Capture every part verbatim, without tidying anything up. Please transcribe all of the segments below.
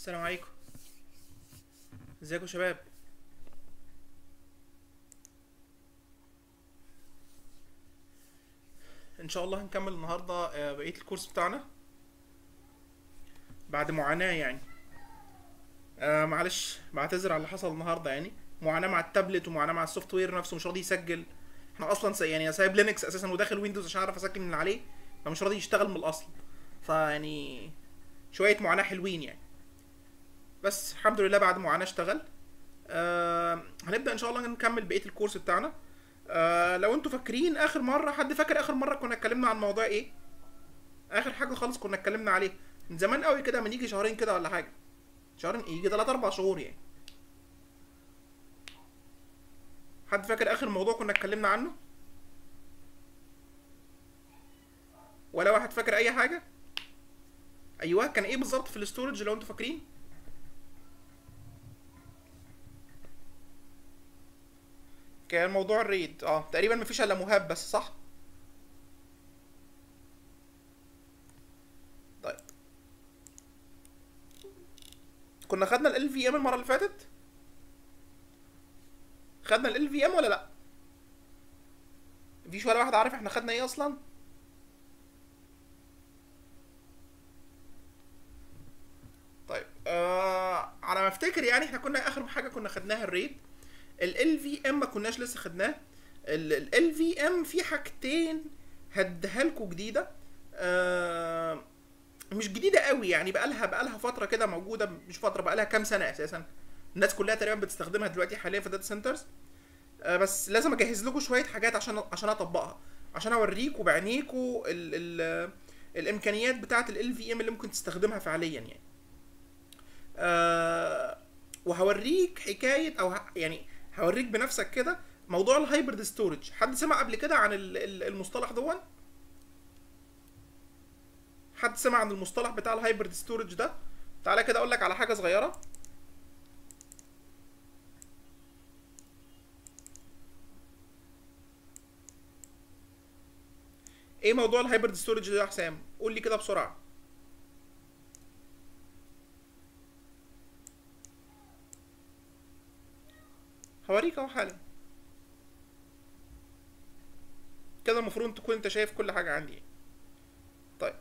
السلام عليكم. ازيكم يا شباب؟ ان شاء الله هنكمل النهارده آه، بقيه الكورس بتاعنا بعد معاناه يعني. آه معلش بعتذر على اللي حصل النهارده، يعني معاناه مع التابلت ومعاناه مع السوفت وير نفسه مش راضي يسجل. احنا اصلا سا- يعني سايب لينكس اساسا وداخل ويندوز عشان اعرف اسجل من عليه، فمش راضي يشتغل من الاصل. فيعني شويه معاناه حلوين يعني، بس الحمد لله بعد معاناه اشتغل. آه هنبدا ان شاء الله نكمل بقيه الكورس بتاعنا. آه لو انتوا فاكرين اخر مره، حد فاكر اخر مره كنا اتكلمنا عن موضوع ايه؟ اخر حاجه خالص كنا اتكلمنا عليه من زمان قوي كده، من يجي شهرين كده ولا حاجه. شهرين إيه؟ يجي ثلاثة اربعة شهور يعني. حد فاكر اخر موضوع كنا اتكلمنا عنه؟ ولا واحد فاكر اي حاجه؟ ايوه، كان ايه بالظبط في الاستورج لو انتوا فاكرين؟ كان موضوع الريد. اه تقريبا مفيش الا مهاب بس، صح؟ طيب، كنا خدنا ال في ام المره اللي فاتت. خدنا ال في ام ولا لا؟ مفيش ولا واحد عارف احنا خدنا ايه اصلا؟ طيب، آه على ما افتكر يعني احنا كنا اخر حاجه كنا خدناها الريد. ال ال في ام ما كناش لسه خدناه. ال ال في ام في حاجتين هديها لكم جديده. آه مش جديده قوي يعني، بقالها بقالها فتره كده موجوده، مش فتره، بقالها كام سنه اساسا. الناس كلها تقريبا بتستخدمها دلوقتي حاليا في داتا سنترز. آه بس لازم اجهز لكم شويه حاجات عشان عشان اطبقها، عشان اوريكم بعينيكم ال ال الامكانيات بتاعه ال في ام اللي ممكن تستخدمها فعليا يعني. آه وهوريك حكايه او ه- يعني هوريك بنفسك كده موضوع الهايبرد ستورج. حد سمع قبل كده عن ال- ال- المصطلح دون؟ حد سمع عن المصطلح بتاع الهايبرد ستورج ده؟ تعالى كده اقول لك على حاجه صغيره. ايه موضوع الهايبرد ستورج ده يا حسام؟ قول لي كده بسرعه. هوريك اهو حالا. كده المفروض تكون انت شايف كل حاجه عندي. طيب،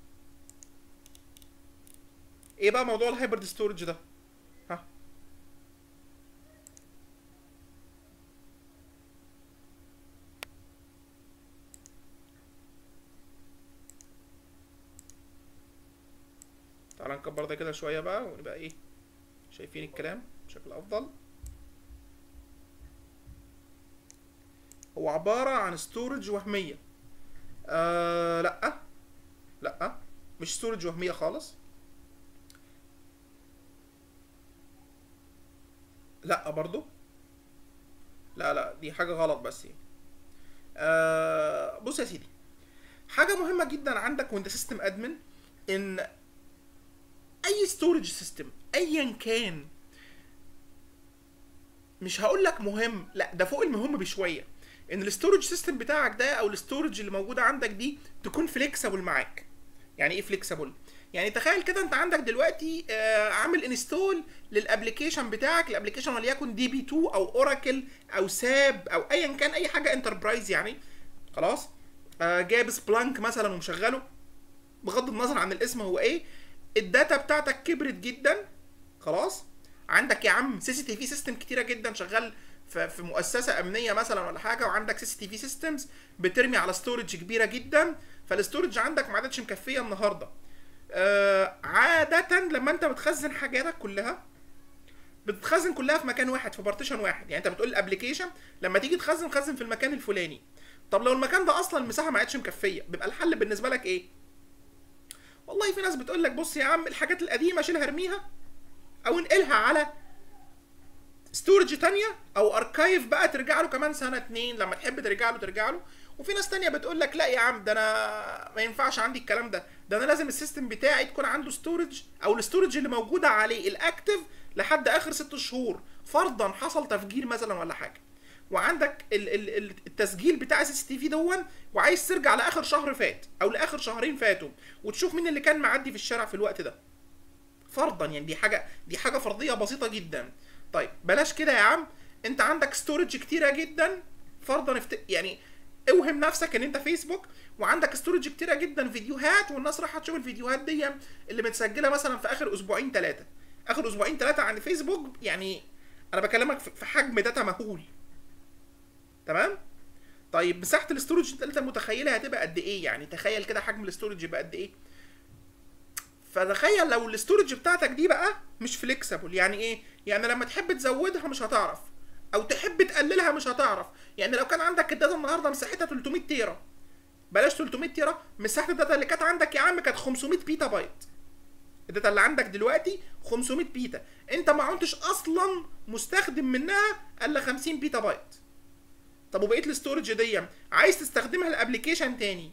ايه بقى موضوع الهايبرد ستورج ده؟ ها، تعالى نكبر ده كده شويه بقى ونبقى ايه، شايفين الكلام بشكل افضل. هو عباره عن ستورج وهميه. آه لا، لا مش ستورج وهميه خالص. لا برضو، لا لا دي حاجه غلط بس يعني. آه بص يا سيدي، حاجه مهمه جدا عندك وانت سيستم ادمن، ان اي ستورج سيستم ايا كان، مش هقول لك مهم، لا ده فوق المهم بشويه، ان الستورج سيستم بتاعك ده او الستورج اللي موجوده عندك دي تكون فليكسبل معاك. يعني ايه فليكسبل؟ يعني تخيل كده انت عندك دلوقتي آه عامل انستول للابلكيشن بتاعك، الابلكيشن وليكن دي بي اتنين او اوراكل او ساب او ايا كان اي حاجه انتربرايز يعني. خلاص، آه جايب سبلانك مثلا ومشغله، بغض النظر عن الاسم هو ايه. الداتا بتاعتك كبرت جدا. خلاص، عندك يا عم سي سي تي في سيستم كتيره جدا شغال في في مؤسسه امنيه مثلا ولا حاجه، وعندك سي سي تي في سيستمز بترمي على ستورج كبيره جدا، فالستورج عندك ما عادتش مكفيه النهارده. آه عاده لما انت بتخزن حاجاتك كلها، بتتخزن كلها في مكان واحد، في بارتيشن واحد. يعني انت بتقول الابلكيشن لما تيجي تخزن خزن في المكان الفلاني. طب لو المكان ده اصلا المساحه ما عادش مكفيه، بيبقى الحل بالنسبه لك ايه؟ والله في ناس بتقول لك بص يا عم، الحاجات القديمه شيلها ارميها، او انقلها على ستورج تانية او اركايف بقى ترجع له كمان سنه اتنين لما تحب ترجع له ترجع له. وفي ناس تانية بتقول لك لا يا عم، ده انا ما ينفعش عندي الكلام ده، ده انا لازم السيستم بتاعي تكون عنده ستورج او الستورج اللي موجوده عليه الاكتف لحد اخر ست شهور، فرضا حصل تفجير مثلا ولا حاجه، وعندك ال- ال- ال- التسجيل بتاع اس اس تي في دون، وعايز ترجع لاخر شهر فات او لاخر شهرين فاتوا وتشوف مين اللي كان معدي في الشارع في الوقت ده. فرضا يعني دي حاجه دي حاجه فرضيه بسيطه جدا. طيب بلاش كده يا عم، انت عندك ستورج كتيره جدا، فرضا افت... يعني اوهم نفسك ان انت فيسبوك وعندك ستورج كتيره جدا فيديوهات، والناس راح تشوف الفيديوهات دي اللي متسجله مثلا في اخر اسبوعين ثلاثه، اخر اسبوعين ثلاثه عند فيسبوك، يعني انا بكلمك في حجم داتا مهول. تمام؟ طيب مساحه الاستورج اللي انت متخيلها هتبقى قد ايه؟ يعني تخيل كده حجم الاستورج يبقى قد ايه. فتخيل لو الاستورج بتاعتك دي بقى مش فليكسبل. يعني ايه؟ يعني لما تحب تزودها مش هتعرف، او تحب تقللها مش هتعرف. يعني لو كان عندك الداتا النهارده مساحتها ثلاثمية تيرا، بلاش ثلاثمية تيرا، مساحه الداتا اللي كانت عندك يا عم كانت خمسمية بيتا بايت. الداتا اللي عندك دلوقتي خمسمية بيتا، انت ما عدتش اصلا مستخدم منها الا خمسين بيتا بايت. طب وبقيه الاستورج دي عايز تستخدمها لابلكيشن تاني،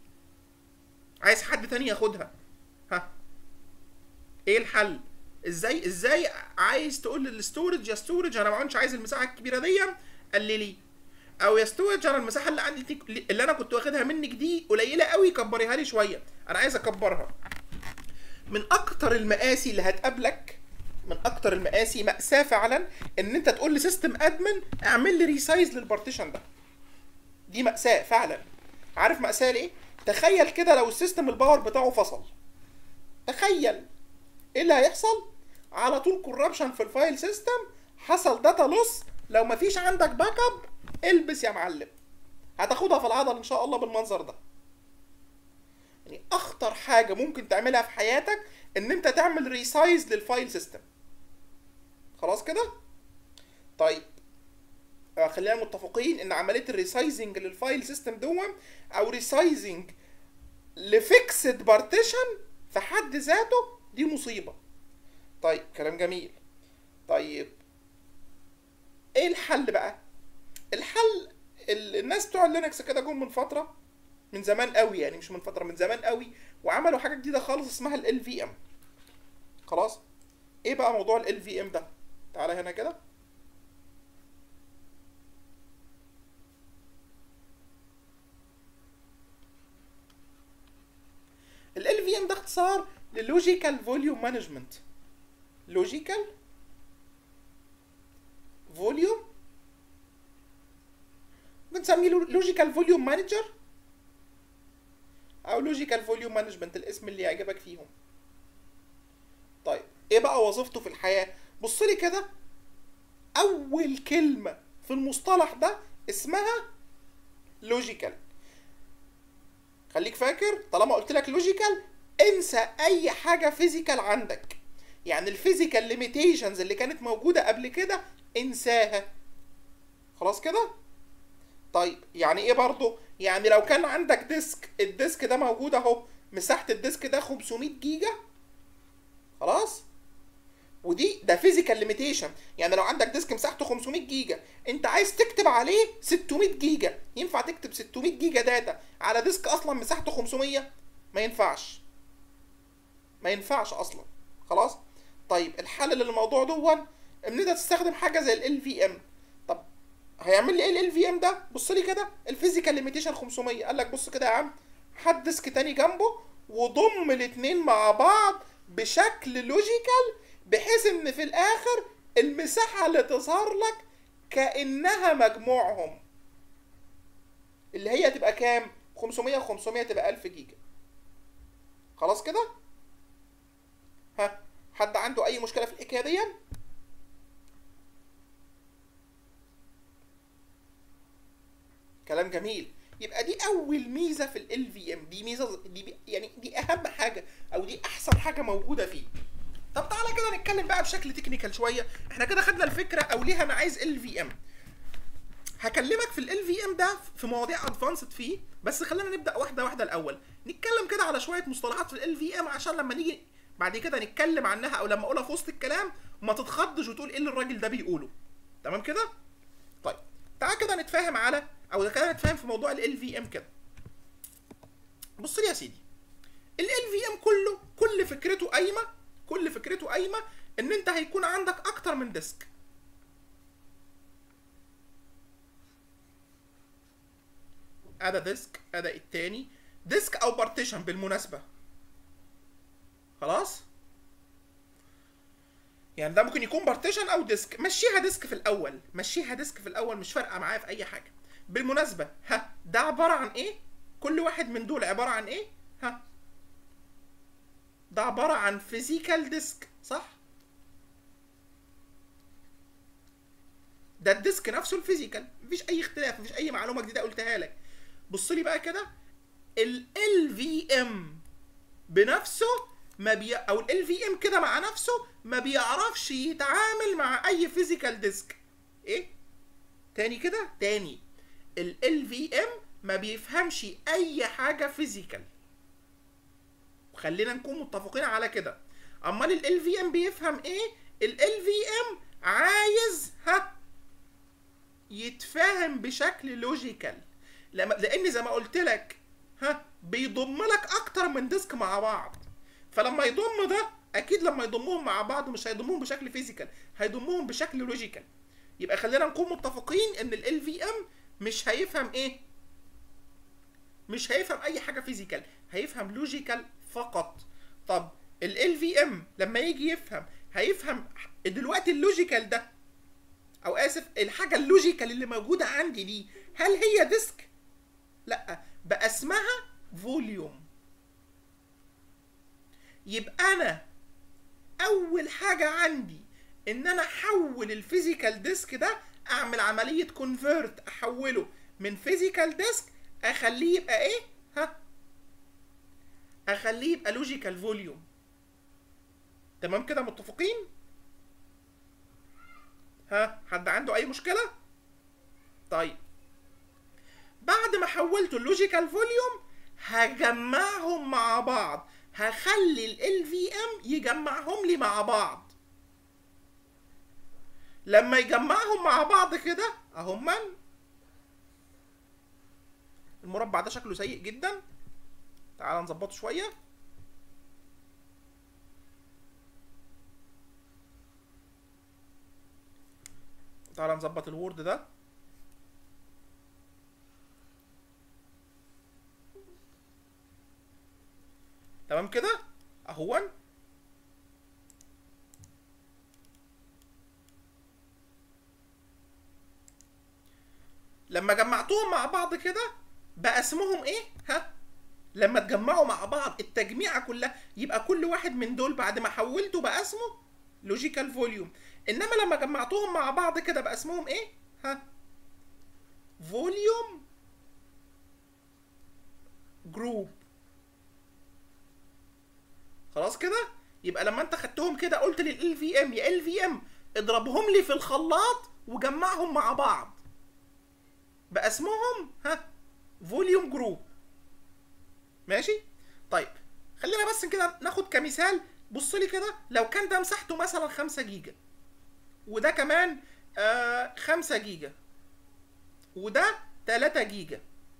عايز حد تاني ياخدها، ها ايه الحل؟ ازاي ازاي عايز تقول للستورج يا ستورج انا ما عدتش عايز المساحه الكبيره دي قللي، او يا ستورج انا المساحه اللي عندي اللي انا كنت واخدها منك دي قليله قوي كبريها لي شويه، انا عايز اكبرها. من اكتر المقاسي اللي هتقابلك، من اكتر المقاسي مأساة فعلا، ان انت تقول لسيستم ادمن اعمل لي ريسايز للبارتيشن ده. دي مأساة فعلا. عارف مأساة ليه؟ تخيل كده لو السيستم الباور بتاعه فصل، تخيل ايه اللي هيحصل؟ على طول كوربشن في الفايل سيستم، حصل داتا لوس. لو مفيش عندك باك اب البس يا معلم، هتاخدها في العضل ان شاء الله بالمنظر ده. يعني اخطر حاجه ممكن تعملها في حياتك ان انت تعمل ريسايز للفايل سيستم. خلاص كده؟ طيب خلينا متفقين ان عمليه الريسايزنج للفايل سيستم دون او ريسايزنج لفيكسد بارتيشن في حد ذاته دي مصيبه. طيب كلام جميل. طيب ايه الحل بقى؟ الحل الناس بتوع لينكس كده جم من فتره، من زمان قوي، يعني مش من فتره، من زمان قوي، وعملوا حاجه جديده خالص اسمها ال في ام. خلاص؟ ايه بقى موضوع ال في ام ده؟ تعالى هنا كده. ال في ام ده اختصار للوجيكال فوليوم مانجمنت. لوجيكال فوليوم، بنسميه لوجيكال فوليوم مانجر او لوجيكال فوليوم مانجمنت، الاسم اللي يعجبك فيهم. طيب ايه بقى وظيفته في الحياه؟ بص لي كده، اول كلمه في المصطلح ده اسمها لوجيكال. خليك فاكر طالما قلت لك لوجيكال انسى اي حاجه فيزيكال عندك، يعني الفيزيكال ليميتيشنز اللي كانت موجوده قبل كده انساها. خلاص كده؟ طيب يعني ايه برضو؟ يعني لو كان عندك ديسك، الديسك ده موجود اهو، مساحه الديسك ده خمسمية جيجا، خلاص؟ ودي ده فيزيكال ليميتيشن، يعني لو عندك ديسك مساحته خمسمية جيجا انت عايز تكتب عليه ستمية جيجا، ينفع تكتب ستمية جيجا داتا على ديسك اصلا مساحته خمسمية؟ ما ينفعش، ما ينفعش اصلا. خلاص؟ طيب الحل للموضوع دون ان انت تستخدم حاجه زي ال في ام. طب هيعمل لي ايه ال في ام ده؟ بص لي كده، الفيزيكال ليميتيشن خمسمية، قال لك بص كده يا عم، حط ديسك تاني جنبه وضم الاثنين مع بعض بشكل لوجيكال، بحيث ان في الاخر المساحه اللي تظهر لك كانها مجموعهم، اللي هي تبقى كام؟ خمسمية و500 تبقى ألف جيجا. خلاص كده؟ ها حد عنده اي مشكله في الحكايه دي؟ كلام جميل. يبقى دي اول ميزه في ال في ام، دي ميزه، دي يعني دي اهم حاجه او دي احسن حاجه موجوده فيه. طب تعالى كده نتكلم بقى بشكل تكنيكال شويه. احنا كده خدنا الفكره او ليه انا عايز ال في ام. هكلمك في ال في ام ده في مواضيع ادفانسد فيه، بس خلينا نبدا واحده واحده الاول، نتكلم كده على شويه مصطلحات في ال في ام عشان لما نيجي بعد كده نتكلم عنها او لما اقولها في وسط الكلام ما تتخضش وتقول ايه اللي الراجل ده بيقوله. تمام كده؟ طيب تعالى كده نتفاهم على او كده نتفاهم في موضوع ال في ام كده. بص لي يا سيدي، ال في ام كله كل فكرته قايمه كل فكرته قايمه ان انت هيكون عندك اكتر من ديسك. ادي ديسك، ادي التاني ديسك او بارتيشن بالمناسبه. خلاص؟ يعني ده ممكن يكون بارتيشن او ديسك. مشيها ديسك في الاول، مشيها ديسك في الاول، مش فارقه معايا في اي حاجه. بالمناسبه ها ده عباره عن ايه؟ كل واحد من دول عباره عن ايه؟ ها ده عباره عن فيزيكال ديسك صح؟ ده الديسك نفسه الفيزيكال، مفيش اي اختلاف، مفيش اي معلومه جديده قلتها لك. بص لي بقى كده، ال ال في ام بنفسه ما بي او ال ال في ام كده مع نفسه ما بيعرفش يتعامل مع اي فيزيكال ديسك. ايه تاني كده؟ تاني، ال ال في ام ما بيفهمش اي حاجه فيزيكال، وخلينا نكون متفقين على كده. امال ال ال في ام بيفهم ايه؟ ال ال في ام عايز ها يتفاهم بشكل لوجيكال، لما لان زي ما قلت لك ها بيضم لك اكتر من ديسك مع بعض. فلما يضم ده اكيد لما يضمهم مع بعض مش هيضمهم بشكل فيزيكال، هيضمهم بشكل لوجيكال. يبقى خلينا نكون متفقين ان ال ال في ام مش هيفهم ايه؟ مش هيفهم اي حاجه فيزيكال، هيفهم لوجيكال فقط. طب ال ال في ام لما يجي يفهم هيفهم دلوقتي اللوجيكال ده، او اسف الحاجه اللوجيكال اللي موجوده عندي دي هل هي ديسك؟ لا، بقى اسمها فوليوم. يبقى انا اول حاجه عندي ان انا احول الفيزيكال ديسك ده، اعمل عمليه كونفيرت، احوله من فيزيكال ديسك اخليه يبقى ايه؟ ها اخليه يبقى لوجيكال فوليوم. تمام كده متفقين؟ ها حد عنده اي مشكله؟ طيب بعد ما حولته اللوجيكال فوليوم هجمعهم مع بعض، هخلي ال ال في ام يجمعهم لي مع بعض. لما يجمعهم مع بعض كده اهم، المربع ده شكله سيء جدا، تعال نظبطه شويه. تعال نظبط الوورد ده. تمام كده اهون. لما جمعتهم مع بعض كده بقى اسمهم ايه؟ ها لما اتجمعوا مع بعض التجميعه كلها يبقى كل واحد من دول بعد ما حولته بقى اسمه لوجيكال فوليوم. انما لما جمعتهم مع بعض كده بقى اسمهم ايه؟ ها فوليوم جروب. خلاص كده؟ يبقى لما انت خدتهم كده قلت لل في ام يا ال في ام اضربهم لي في الخلاط وجمعهم مع بعض بقى اسمهم ها فوليوم جروب. ماشي؟ طيب خلينا بس كده ناخد كمثال. بص لي كده، لو كان ده مساحته مثلا خمسة جيجا وده كمان آه خمسة جيجا وده تلاتة جيجا،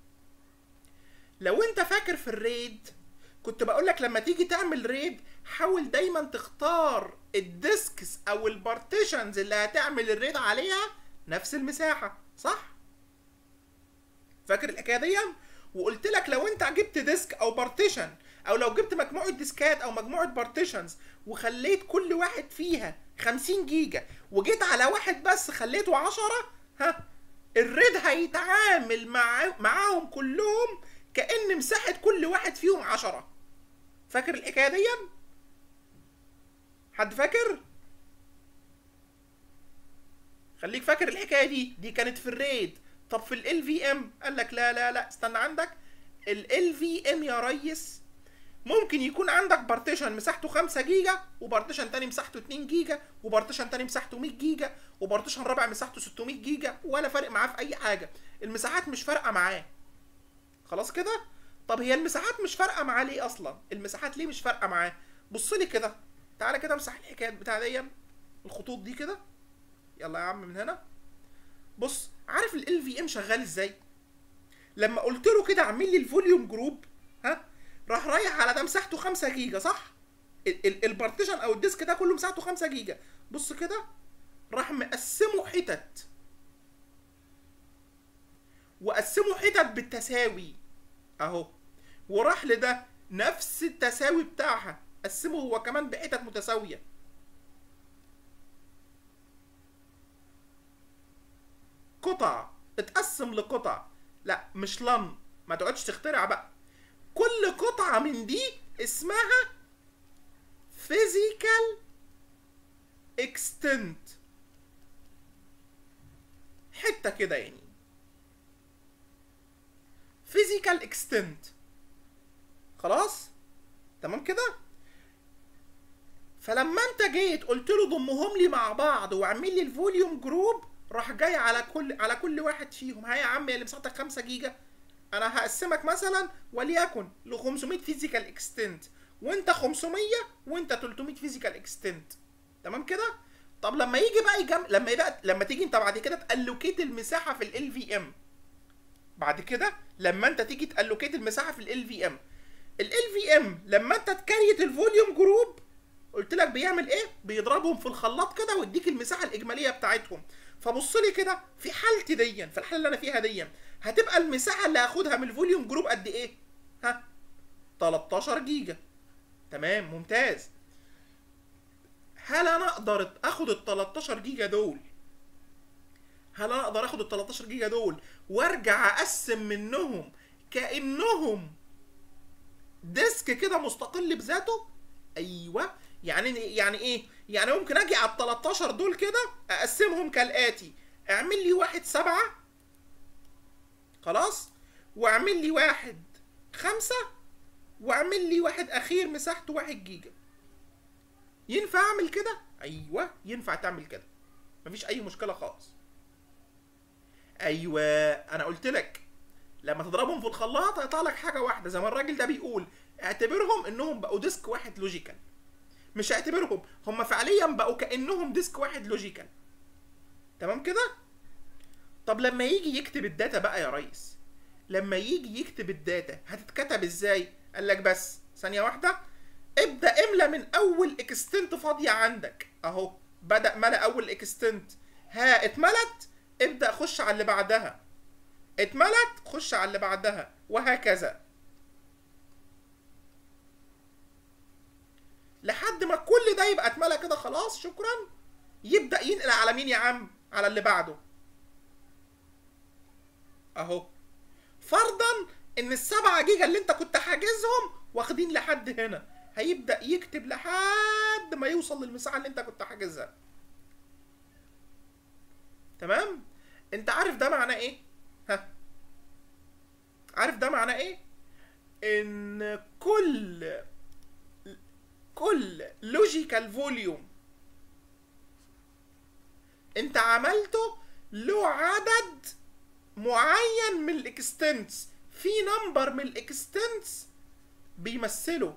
لو انت فاكر في الريد كنت بقول لك لما تيجي تعمل ريد حاول دايما تختار الديسكس او البارتيشنز اللي هتعمل الريد عليها نفس المساحه، صح؟ فاكر الحكايه دي؟ وقلت لك لو انت جبت ديسك او بارتيشن او لو جبت مجموعه ديسكات او مجموعه بارتيشنز وخليت كل واحد فيها خمسين جيجا وجيت على واحد بس خليته عشرة، ها الريد هيتعامل مع معاهم كلهم كأن مساحة كل واحد فيهم عشرة. فاكر الحكاية دي؟ حد فاكر؟ خليك فاكر الحكاية دي، دي كانت في الريد. طب في ال في ام قال لك لا لا لا استنى، عندك ال في ام يا ريس ممكن يكون عندك بارتيشن مساحته خمسة جيجا وبارتيشن تاني مساحته اتنين جيجا وبارتيشن تاني مساحته مية جيجا وبارتيشن رابع مساحته ستمية جيجا، ولا فارق معاه في اي حاجة، المساحات مش فارقة معاه. خلاص كده؟ طب هي المساحات مش فارقه معاه ليه اصلا؟ المساحات ليه مش فارقه معاه؟ بص لي كده، تعالى كده امسح الحكايات بتاع دي، الخطوط دي كده، يلا يا عم من هنا. بص، عارف ال في ام شغال ازاي؟ لما قلت له كده اعمل لي الفوليوم جروب، ها راح رايح على ده مساحته خمسة جيجا، صح؟ البارتيشن او الديسك ده كله مساحته خمسة جيجا. بص كده، راح مقسمه حتت وقسمه حتت بالتساوي اهو، وراح لده نفس التساوي بتاعها قسمه هو كمان بحتت متساويه. قطع، اتقسم لقطع. لا مش لن، ما تقعدش تخترع بقى. كل قطعة من دي اسمها physical extent. حتة كده يعني physical extent. خلاص تمام كده. فلما انت جيت قلت له ضمهم لي مع بعض واعمل لي الفوليوم جروب، راح جاي على كل على كل واحد فيهم، ها يا عم اللي مساحتك خمسة جيجا، انا هقسمك مثلا وليكن ل خمسمية فيزيكال اكستنت، وانت خمسمية وانت تلتمية فيزيكال اكستنت. تمام كده. طب لما يجي بقى يجم... لما يبقى لما تيجي انت بعد كده تالوكيت المساحه في ال في ام، بعد كده لما انت تيجي تالوكيت المساحه في ال في ام، ال في ام لما انت تكريت الفوليوم جروب قلت لك بيعمل ايه؟ بيضربهم في الخلاط كده ويديك المساحه الاجماليه بتاعتهم. فبص لي كده في حالتي دي، في الحاله اللي انا فيها دي، هتبقى المساحه اللي هاخدها من الفوليوم جروب قد ايه؟ ها تلتاشر جيجا. تمام ممتاز. هل انا اقدر اخد ال تلتاشر جيجا دول هل انا اقدر اخد ال تلتاشر جيجا دول وارجع اقسم منهم كانهم ديسك كده مستقل بذاته؟ ايوه. يعني يعني ايه؟ يعني ممكن اجي على ال تلتاشر دول كده اقسمهم كالاتي: اعمل لي واحد سبعة، خلاص، واعمل لي واحد خمسة، واعمل لي واحد اخير مساحته واحد جيجا. ينفع اعمل كده؟ ايوه ينفع تعمل كده، مفيش اي مشكله خالص. ايوه انا قلت لك لما تضربهم في الخلاط هيطلع لك حاجه واحده، زي ما الراجل ده بيقول اعتبرهم انهم بقوا ديسك واحد لوجيكال. مش اعتبرهم، هم فعليا بقوا كانهم ديسك واحد لوجيكال. تمام كده. طب لما يجي يكتب الداتا بقى يا ريس، لما يجي يكتب الداتا هتتكتب ازاي؟ قال لك بس ثانيه واحده، ابدا املى من اول اكستنت فاضيه عندك اهو. بدا ملى اول اكستنت، ها اتملت، ابدا خش على اللي بعدها، اتملت خش على اللي بعدها، وهكذا لحد ما كل ده يبقى اتملى كده خلاص شكرا. يبدا ينقل على مين يا عم؟ على اللي بعده اهو. فرضا ان السبعة جيجا اللي انت كنت حاجزهم واخدين لحد هنا، هيبدا يكتب لحد ما يوصل للمساحه اللي انت كنت حاجزها. تمام. انت عارف ده معناه ايه؟ ها عارف ده معناه ايه؟ ان كل كل لوجيكال فوليوم انت عملته له عدد معين من الاكستنتس، في نمبر من الاكستنتس بيمثله.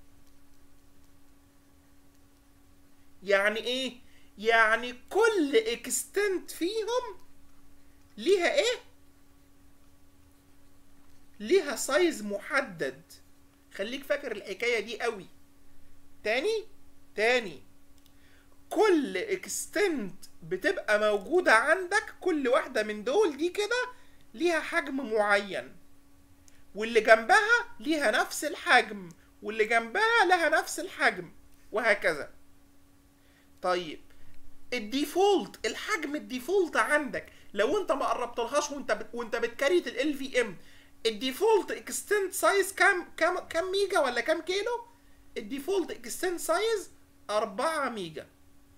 يعني ايه؟ يعني كل اكستنت فيهم ليها ايه؟ ليها سايز محدد. خليك فاكر الحكاية دي قوي. تاني تاني كل اكستنت بتبقى موجودة عندك، كل واحدة من دول دي كده ليها حجم معين، واللي جنبها ليها نفس الحجم، واللي جنبها لها نفس الحجم، وهكذا. طيب الديفولت، الحجم الديفولت عندك لو انت ما قربتلهاش وانت بت... وانت بتكريت ال في ام، الديفولت اكستنت سايز كام كام كام ميجا ولا كام كيلو؟ الديفولت اكستنت سايز أربعة ميجا.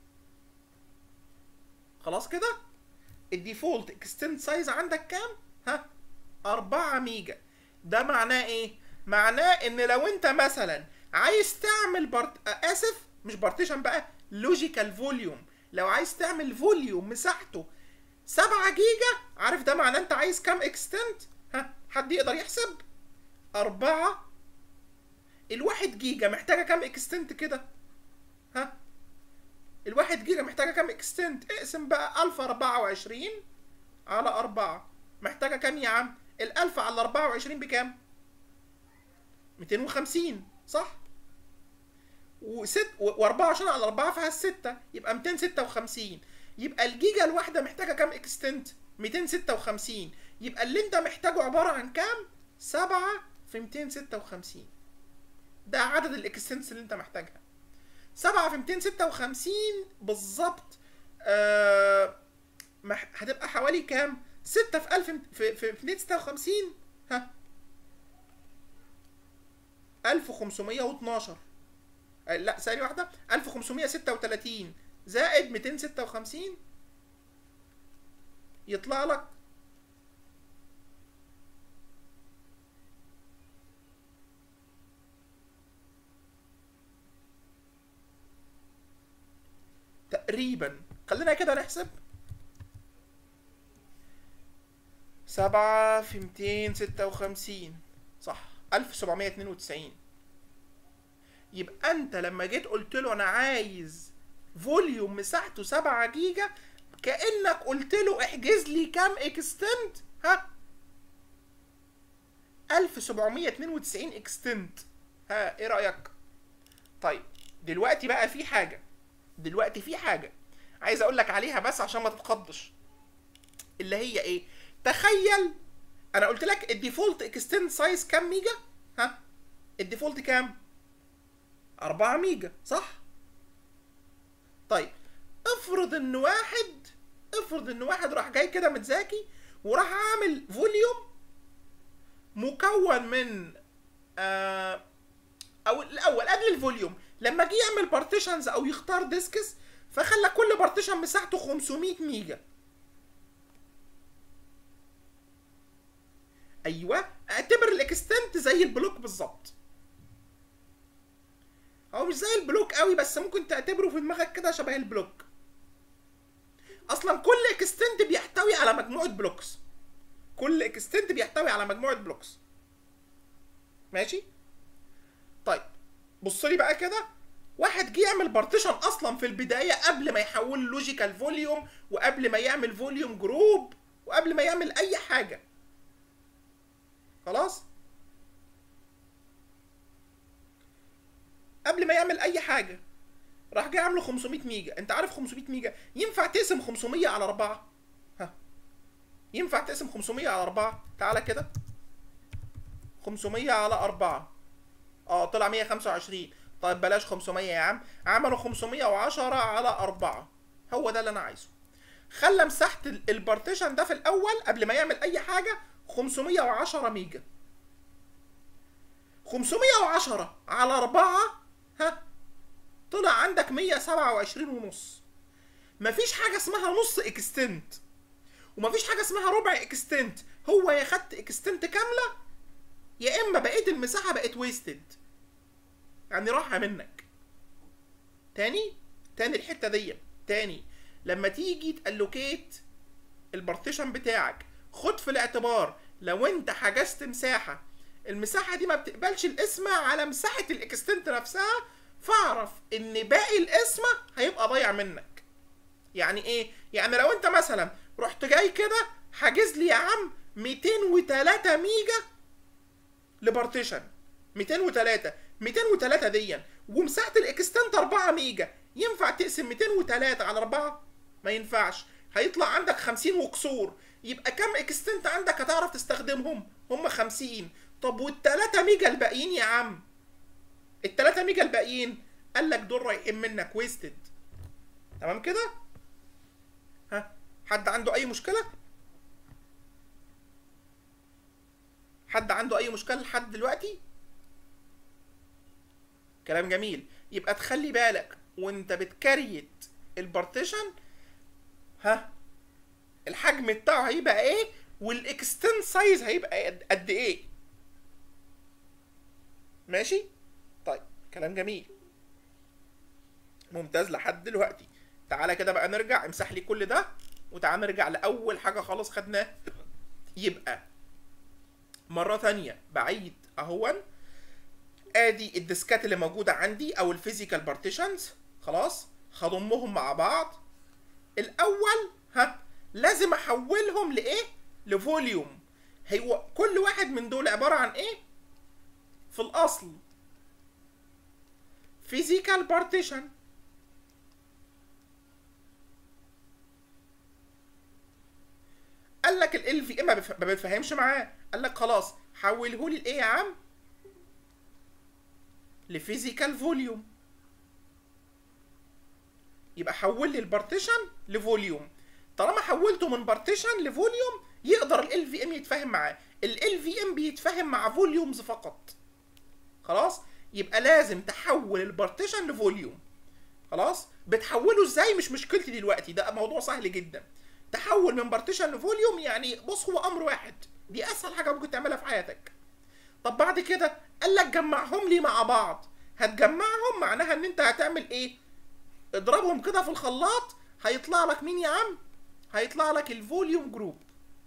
خلاص كده. الديفولت اكستنت سايز عندك كام؟ ها أربعة ميجا. ده معناه ايه؟ معناه ان لو انت مثلا عايز تعمل بارت... اسف مش بارتيشن بقى، لوجيكال فوليوم، لو عايز تعمل فوليوم مساحته سبعة جيجا، عارف ده معناه انت عايز كام اكستنت؟ ها حد يقدر يحسب؟ أربعة. الواحد جيجا محتاجة كام اكستنت كده؟ ها الواحد جيجا محتاجة كام اكستنت؟ اقسم بقى ألف أربعة وعشرين على أربعة، محتاجة كام يا عم؟ الألف على أربعة وعشرين بكام؟ ميتين وخمسين صح؟ وست وأربعة وعشرين على أربعة فيها الستة، يبقى ميتين ستة وخمسين. يبقى الجيجا الواحدة محتاجة كام اكستنت؟ ميتين ستة وخمسين. يبقى اللي انت محتاجه عبارة عن كام؟ سبعة في ميتين ستة وخمسين. ده عدد الاكستنتس اللي انت محتاجها. سبعة في ميتين ستة وخمسين بالظبط. آه هتبقى حوالي كام؟ ستة في ألف في في ميتين وستة وخمسين. ها ألف وخمسمية واتناشر. لا ثانية واحدة، ألف وخمسمية وستة وتلاتين زائد ميتين وستة وخمسين يطلع لك تقريبا، خلينا كده نحسب، سبعة في ميتين ستة وخمسين صح، ألف وسبعمية اتنين وتسعين. يبقى انت لما جيت قلت له انا عايز فوليوم مساحته سبعة جيجا، كأنك قلت له احجز لي كام اكستند؟ ها ألف وسبعمية اتنين وتسعين اكستند. ها ايه رأيك؟ طيب دلوقتي بقى في حاجة، دلوقتي في حاجة عايز اقول لك عليها بس عشان ما تتخضش، اللي هي ايه؟ تخيل انا قلت لك الديفولت اكستند سايز كام ميجا؟ ها الديفولت كام؟ أربعة ميجا صح؟ طيب افرض ان واحد افرض ان واحد راح جاي كده متذاكي وراح عامل فوليوم مكون من آه او الاول قبل الفوليوم لما جه يعمل بارتيشنز او يختار ديسكس، فخلى كل بارتيشن مساحته خمسمية ميجا. ايوه اعتبر الاكستنت زي البلوك بالظبط، هو مش زي البلوك قوي بس ممكن تعتبره في دماغك كده شبه البلوك. اصلا كل اكستنت بيحتوي على مجموعه بلوكس، كل اكستنت بيحتوي على مجموعه بلوكس. ماشي؟ طيب بص لي بقى كده، واحد جه يعمل بارتيشن اصلا في البدايه قبل ما يحول لوجيكال فوليوم، وقبل ما يعمل فوليوم جروب، وقبل ما يعمل اي حاجه. خلاص؟ قبل ما يعمل اي حاجه راح جاي عامله خمسمية ميجا. انت عارف خمسمية ميجا ينفع تقسم خمسمية على أربعة؟ ها ينفع تقسم خمسمية على أربعة؟ تعالى كده، خمسمية على أربعة اه طلع مية وخمسة وعشرين. طيب بلاش خمسمية يا عم، عملوا خمسمية وعشرة على أربعة. هو ده اللي انا عايزه. خلى مساحه البارتيشن ده في الاول قبل ما يعمل اي حاجه خمسمية وعشرة ميجا. خمسمية وعشرة على أربعة ها طلع عندك مية وسبعة وعشرين ونص. مفيش حاجه اسمها نص اكستنت ومفيش حاجه اسمها ربع اكستنت. هو يا خدت اكستنت كامله يا اما بقيت المساحه بقت ويستد، يعني راحه منك. تاني تاني الحته دي تاني، لما تيجي تالوكيت البارتيشن بتاعك خد في الاعتبار لو انت حجزت مساحه المساحه دي ما بتقبلش القسمه على مساحه الاكستنت نفسها، فاعرف ان باقي القسمه هيبقى ضايع منك. يعني ايه؟ يعني لو انت مثلا رحت جاي كده حاجز لي يا عم ميتين وتلاتة ميجا لبارتيشن، ميتين وتلاتة ميتين وتلاتة دي ومساحه الاكستنت أربعة ميجا، ينفع تقسم ميتين وتلاتة على أربعة؟ ما ينفعش، هيطلع عندك خمسين وكسور. يبقى كام اكستنت عندك هتعرف تستخدمهم؟ هم خمسين. طب والتلاتة ميجا الباقيين يا عم؟ التلاتة ميجا الباقيين قال لك دول رايحين منك ويستد. تمام كده؟ ها حد عنده اي مشكله؟ حد عنده اي مشكله لحد دلوقتي؟ كلام جميل. يبقى تخلي بالك وانت بتكريت البارتيشن ها الحجم بتاعه هيبقى ايه والاكستنت سايز هيبقى قد ايه. ماشي؟ طيب كلام جميل ممتاز لحد دلوقتي. تعالى كده بقى نرجع، امسح لي كل ده وتعالى نرجع لاول حاجه خلاص خدناها. يبقى مره ثانيه بعيد اهون، ادي الديسكات اللي موجوده عندي او الفيزيكال بارتيشنز. خلاص هضمهم مع بعض. الاول ها لازم احولهم لايه؟ لفوليوم. هو كل واحد من دول عباره عن ايه في الاصل؟ فيزيكال بارتيشن. قال لك ال في ما بتفهمش معاه، قال لك خلاص حوله لي لايه يا عم؟ لفيزيكال فوليوم. يبقى حول لي البارتيشن لفوليوم. طالما حولته من بارتيشن لفوليوم يقدر ال في ام يتفاهم معاه. ال في ام بيتفاهم مع فوليومز فقط. خلاص؟ يبقى لازم تحول البارتيشن لفوليوم. خلاص؟ بتحوله ازاي مش مشكلتي دلوقتي، ده موضوع سهل جدا. تحول من بارتيشن لفوليوم يعني بص هو امر واحد، دي اسهل حاجه ممكن تعملها في حياتك. طب بعد كده قال لك جمعهم لي مع بعض. هتجمعهم معناها ان انت هتعمل ايه؟ اضربهم كده في الخلاط، هيطلع لك مين يا عم؟ هيطلع لك الفوليوم جروب.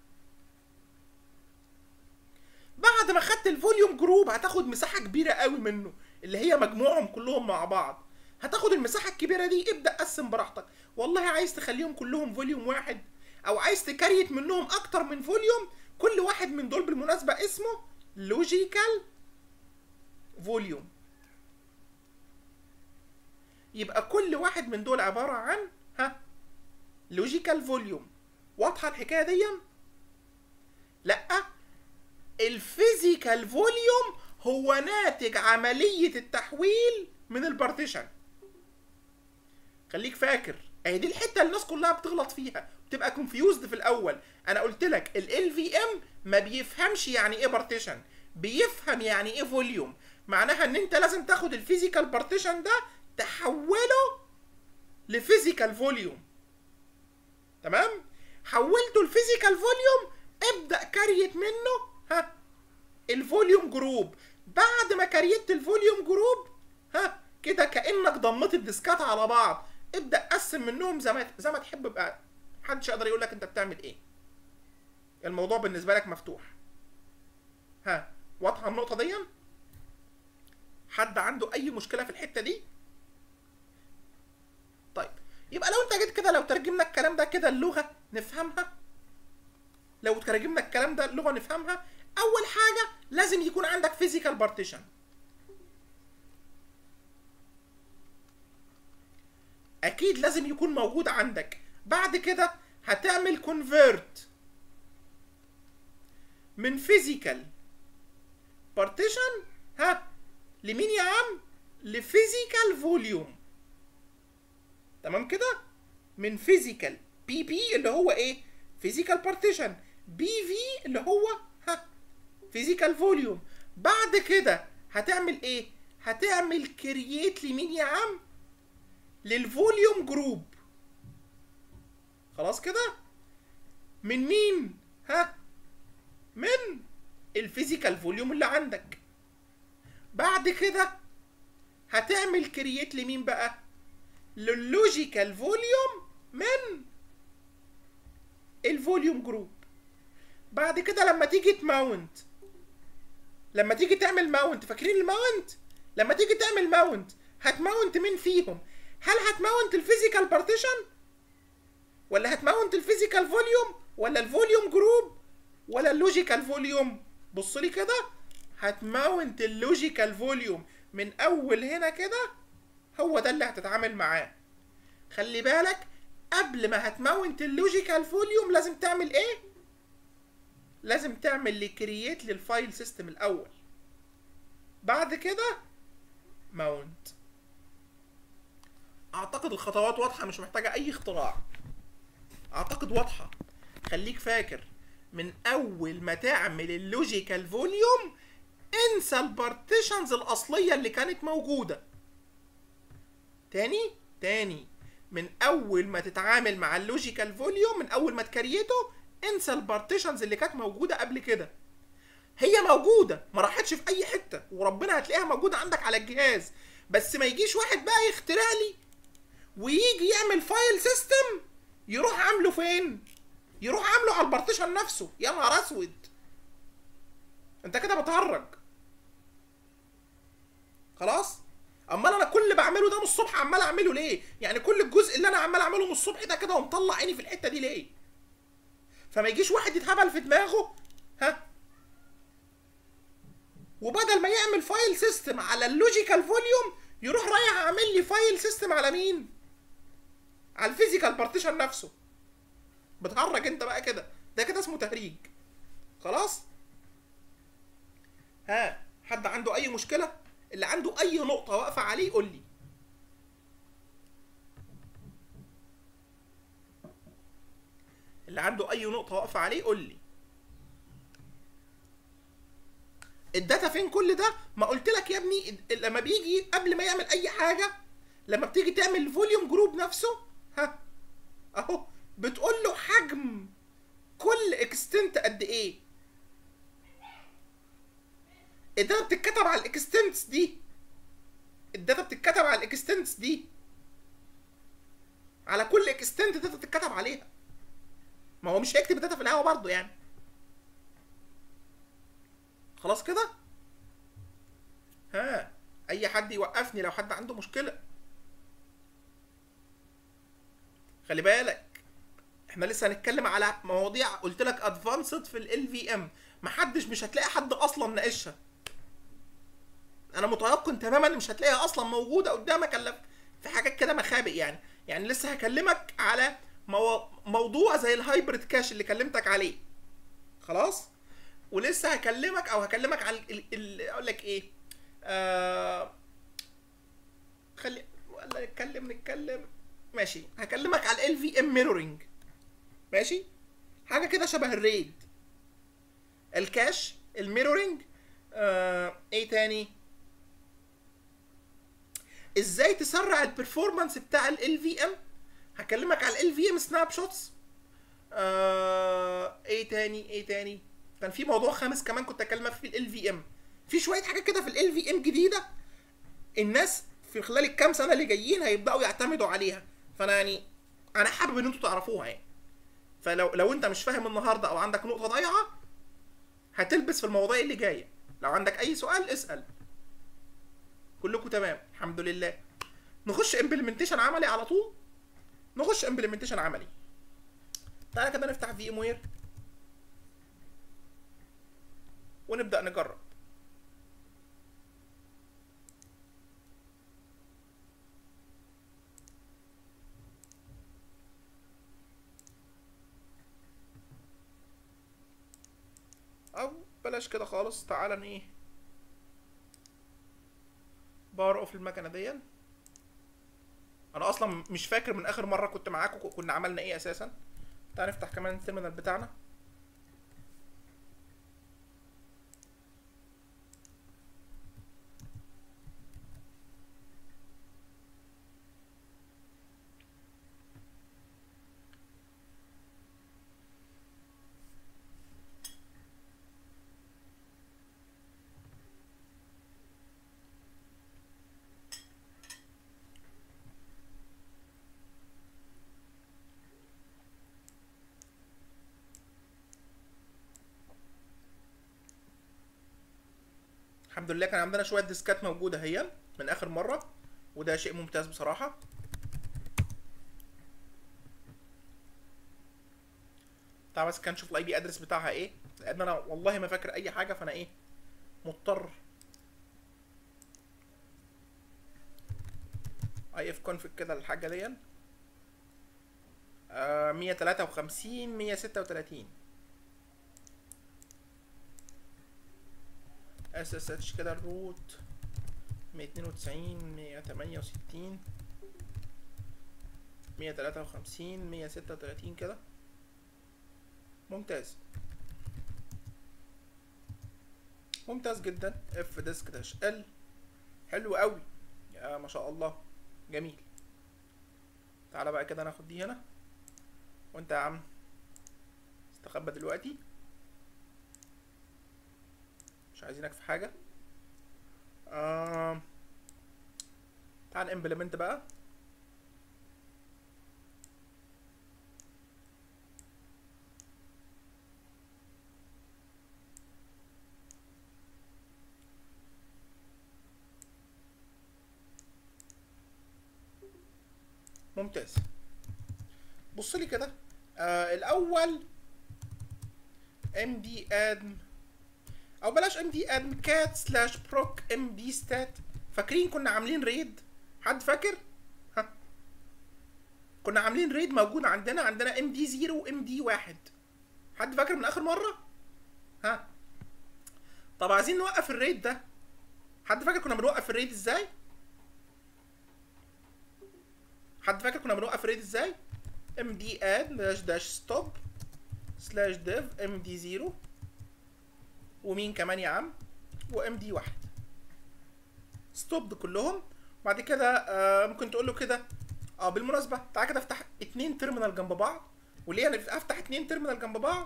بعد ما خدت الفوليوم جروب هتاخد مساحه كبيره قوي منه اللي هي مجموعهم كلهم مع بعض. هتاخد المساحه الكبيره دي، ابدا قسم براحتك. والله عايز تخليهم كلهم فوليوم واحد او عايز تكريت منهم اكتر من فوليوم. كل واحد من دول بالمناسبه اسمه لوجيكال فوليوم. يبقى كل واحد من دول عباره عن ها لوجيكال فوليوم. واضحه الحكايه دي؟ لا، الفيزيكال فوليوم هو ناتج عمليه التحويل من البارتيشن. خليك فاكر، اهي دي الحته اللي الناس كلها بتغلط فيها، بتبقى كونفيوزد في الاول. انا قلت لك ال في ام ما بيفهمش يعني ايه بارتيشن، بيفهم يعني ايه فوليوم. معناها ان انت لازم تاخد الفيزيكال بارتيشن ده تحوله لفيزيكال فوليوم. تمام؟ حولته الفيزيكال فوليوم، ابدا كريت منه ها الفوليوم جروب. بعد ما كريت الفوليوم جروب ها كده كانك ضمت الديسكات على بعض، ابدا قسم منهم زي ما زي ما تحب بقى. محدش يقدر يقول لك انت بتعمل ايه. الموضوع بالنسبه لك مفتوح. ها واضحه النقطه دي؟ حد عنده اي مشكله في الحته دي؟ طيب يبقى لو انت جيت كده، لو ترجمنا الكلام ده كده اللغه نفهمها، لو ترجمنا الكلام ده اللغه نفهمها، اول حاجه لازم يكون عندك فيزيكال بارتيشن. اكيد لازم يكون موجود عندك. بعد كده هتعمل كونفيرت من فيزيكال بارتيشن ها لمين يا عم؟ لفيزيكال فوليوم. تمام كده؟ من فيزيكال بي بي اللي هو ايه؟ فيزيكال بارتيشن، بي في اللي هو ها فيزيكال فوليوم. بعد كده هتعمل ايه؟ هتعمل كرييت لمين يا عم؟ للفوليوم جروب. خلاص كده؟ من مين؟ ها؟ من الفيزيكال فوليوم اللي عندك. بعد كده هتعمل كرييت لمين بقى؟ لللوجيكال فوليوم من الفوليوم جروب. بعد كده لما تيجي تماونت، لما تيجي تعمل ماونت، فاكرين الماونت؟ لما تيجي تعمل ماونت هتماونت مين فيهم؟ هل هتماونت الفيزيكال بارتيشن ولا هتماونت الفيزيكال فوليوم ولا الفوليوم جروب ولا اللوجيكال فوليوم؟ بص لي كده، هتماونت اللوجيكال فوليوم من اول هنا كده، هو ده اللي هتتعامل معاه. خلي بالك قبل ما هتماونت اللوجيكال فوليوم لازم تعمل ايه؟ لازم تعمل لي كرييت للفايل سيستم الاول. بعد كده ماونت. اعتقد الخطوات واضحه، مش محتاجه اي اختراع. اعتقد واضحه. خليك فاكر من اول ما تعمل اللوجيكال فوليوم انسى البارتيشنز الاصليه اللي كانت موجوده. تاني تاني من اول ما تتعامل مع اللوجيكال فوليوم، من اول ما تكريته انسى البارتيشنز اللي كانت موجوده قبل كده. هي موجوده ما راحتش في اي حته، وربنا هتلاقيها موجوده عندك على الجهاز. بس ما يجيش واحد بقى يخترع لي ويجي يعمل فايل سيستم يروح عامله فين؟ يروح عامله على البارتيشن نفسه. يا نهار اسود، انت كده بتهرج. خلاص؟ امال انا كل اللي بعمله ده من الصبح عمال اعمله ليه؟ يعني كل الجزء اللي انا عمال اعمله من الصبح ده كده ومطلع عيني في الحته دي ليه؟ فما يجيش واحد يتهبل في دماغه ها وبدل ما يعمل فايل سيستم على اللوجيكال فوليوم يروح رايح عامل لي فايل سيستم على مين؟ على الفيزيكال بارتيشن نفسه. بتهرج انت بقى كده، ده كده اسمه تهريج. خلاص؟ ها حد عنده اي مشكله؟ اللي عنده اي نقطه واقفه عليه قول لي. اللي عنده اي نقطه واقفه عليه قول لي. الداتا فين كل ده؟ ما قلت لك يا ابني لما بيجي قبل ما يعمل اي حاجه، لما بتيجي تعمل فوليوم جروب نفسه، ها اهو بتقول له حجم كل اكستنت قد ايه. الداتا بتتكتب على الاكستنتس دي، الداتا بتتكتب على الاكستنتس دي، على كل اكستنت داتا بتتكتب عليها. ما هو مش هيكتب الداتا في الهوا برضه يعني. خلاص كده؟ ها اي حد يوقفني لو حد عنده مشكله. خلي بالك احنا لسه هنتكلم على مواضيع قلت لك ادفانسد في ال في ام، محدش مش هتلاقي حد اصلا ناقشها. انا متيقن تماما مش هتلاقيها اصلا موجوده قدامك الا في حاجات كده مخابئ يعني. يعني لسه هكلمك على مو... موضوع زي الهايبرد كاش اللي كلمتك عليه. خلاص؟ ولسه هكلمك او هكلمك على ال... ال... اقول لك ايه؟ آه... خلي ولا نتكلم نتكلم ماشي. هكلمك على ال في ام ميرورنج. ماشي؟ حاجه كده شبه الريد، الكاش، الميرورنج، آه... ايه تاني؟ ازاي تسرع البرفورمانس بتاع ال في ام. هكلمك على ال في ام سناب شوتس. آه... ايه تاني ايه تاني كان في موضوع خامس كمان كنت اكلمك في ال في ام. في شويه حاجات كده في ال في ام جديده الناس في خلال الكام سنه اللي جايين هيبداوا يعتمدوا عليها. فانا يعني انا حابب ان انتوا تعرفوها يعني. فلو لو انت مش فاهم النهارده او عندك نقطه ضايعه هتلبس في المواضيع اللي جايه. لو عندك اي سؤال اسال. كلكم تمام الحمد لله. نخش امبلمنتيشن عملي على طول. نخش امبلمنتيشن عملي. تعالى كده نفتح في ام وير ونبدا نجرب. او بلاش كده خالص. تعالى ايه باور اوف المكنه دي. انا اصلا مش فاكر من اخر مره كنت معاكم كنا عملنا ايه اساسا. تعال نفتح كمان التيرمينال بتاعنا. الحمد لله كان عندنا شويه ديسكات موجوده هي من اخر مره، وده شيء ممتاز بصراحه. تعال بس كان نشوف الاي بي ادرس بتاعها ايه، لان انا والله ما فاكر اي حاجه. فانا ايه مضطر اي اف كونفج كده الحاجه دي. آه مية تلاتة وخمسين مية ستة وتلاتين اس اس اتش كده الروت مية اتنين وتسعين مية تمانية وستين مية تلاتة وخمسين مية ستة وتلاتين كده. ممتاز ممتاز جدا. اف ديسك داش ال حلو قوي يا ما شاء الله جميل. تعالى بقى كده ناخد دي هنا. وانت يا عم استخبى دلوقتي مش عايزينك في حاجه. آه... تعال امبلمنت بقى. ممتاز. بص لي كده. آه الاول ام دي ادم او بلاش ام دي ادم كات سلاش بروك ام دي ستات. فاكرين كنا عاملين ريد؟ حد فاكر؟ ها كنا عاملين ريد موجود عندنا عندنا ام دي صفر وام دي واحد. حد فاكر من اخر مره؟ ها طب عايزين نوقف الريد ده. حد فاكر كنا بنوقف الريد ازاي؟ حد فاكر كنا بنوقف الريد ازاي؟ ام دي اد داش داش ستوب سلاش ديف ام دي زيرو، ومين كمان يا عم، وام دي واحد. ستوب كلهم. بعد كده آه ممكن تقول له كده اه بالمناسبه تعالى كده افتح اتنين تيرمينال جنب بعض. وليه انا افتح اتنين تيرمينال جنب بعض؟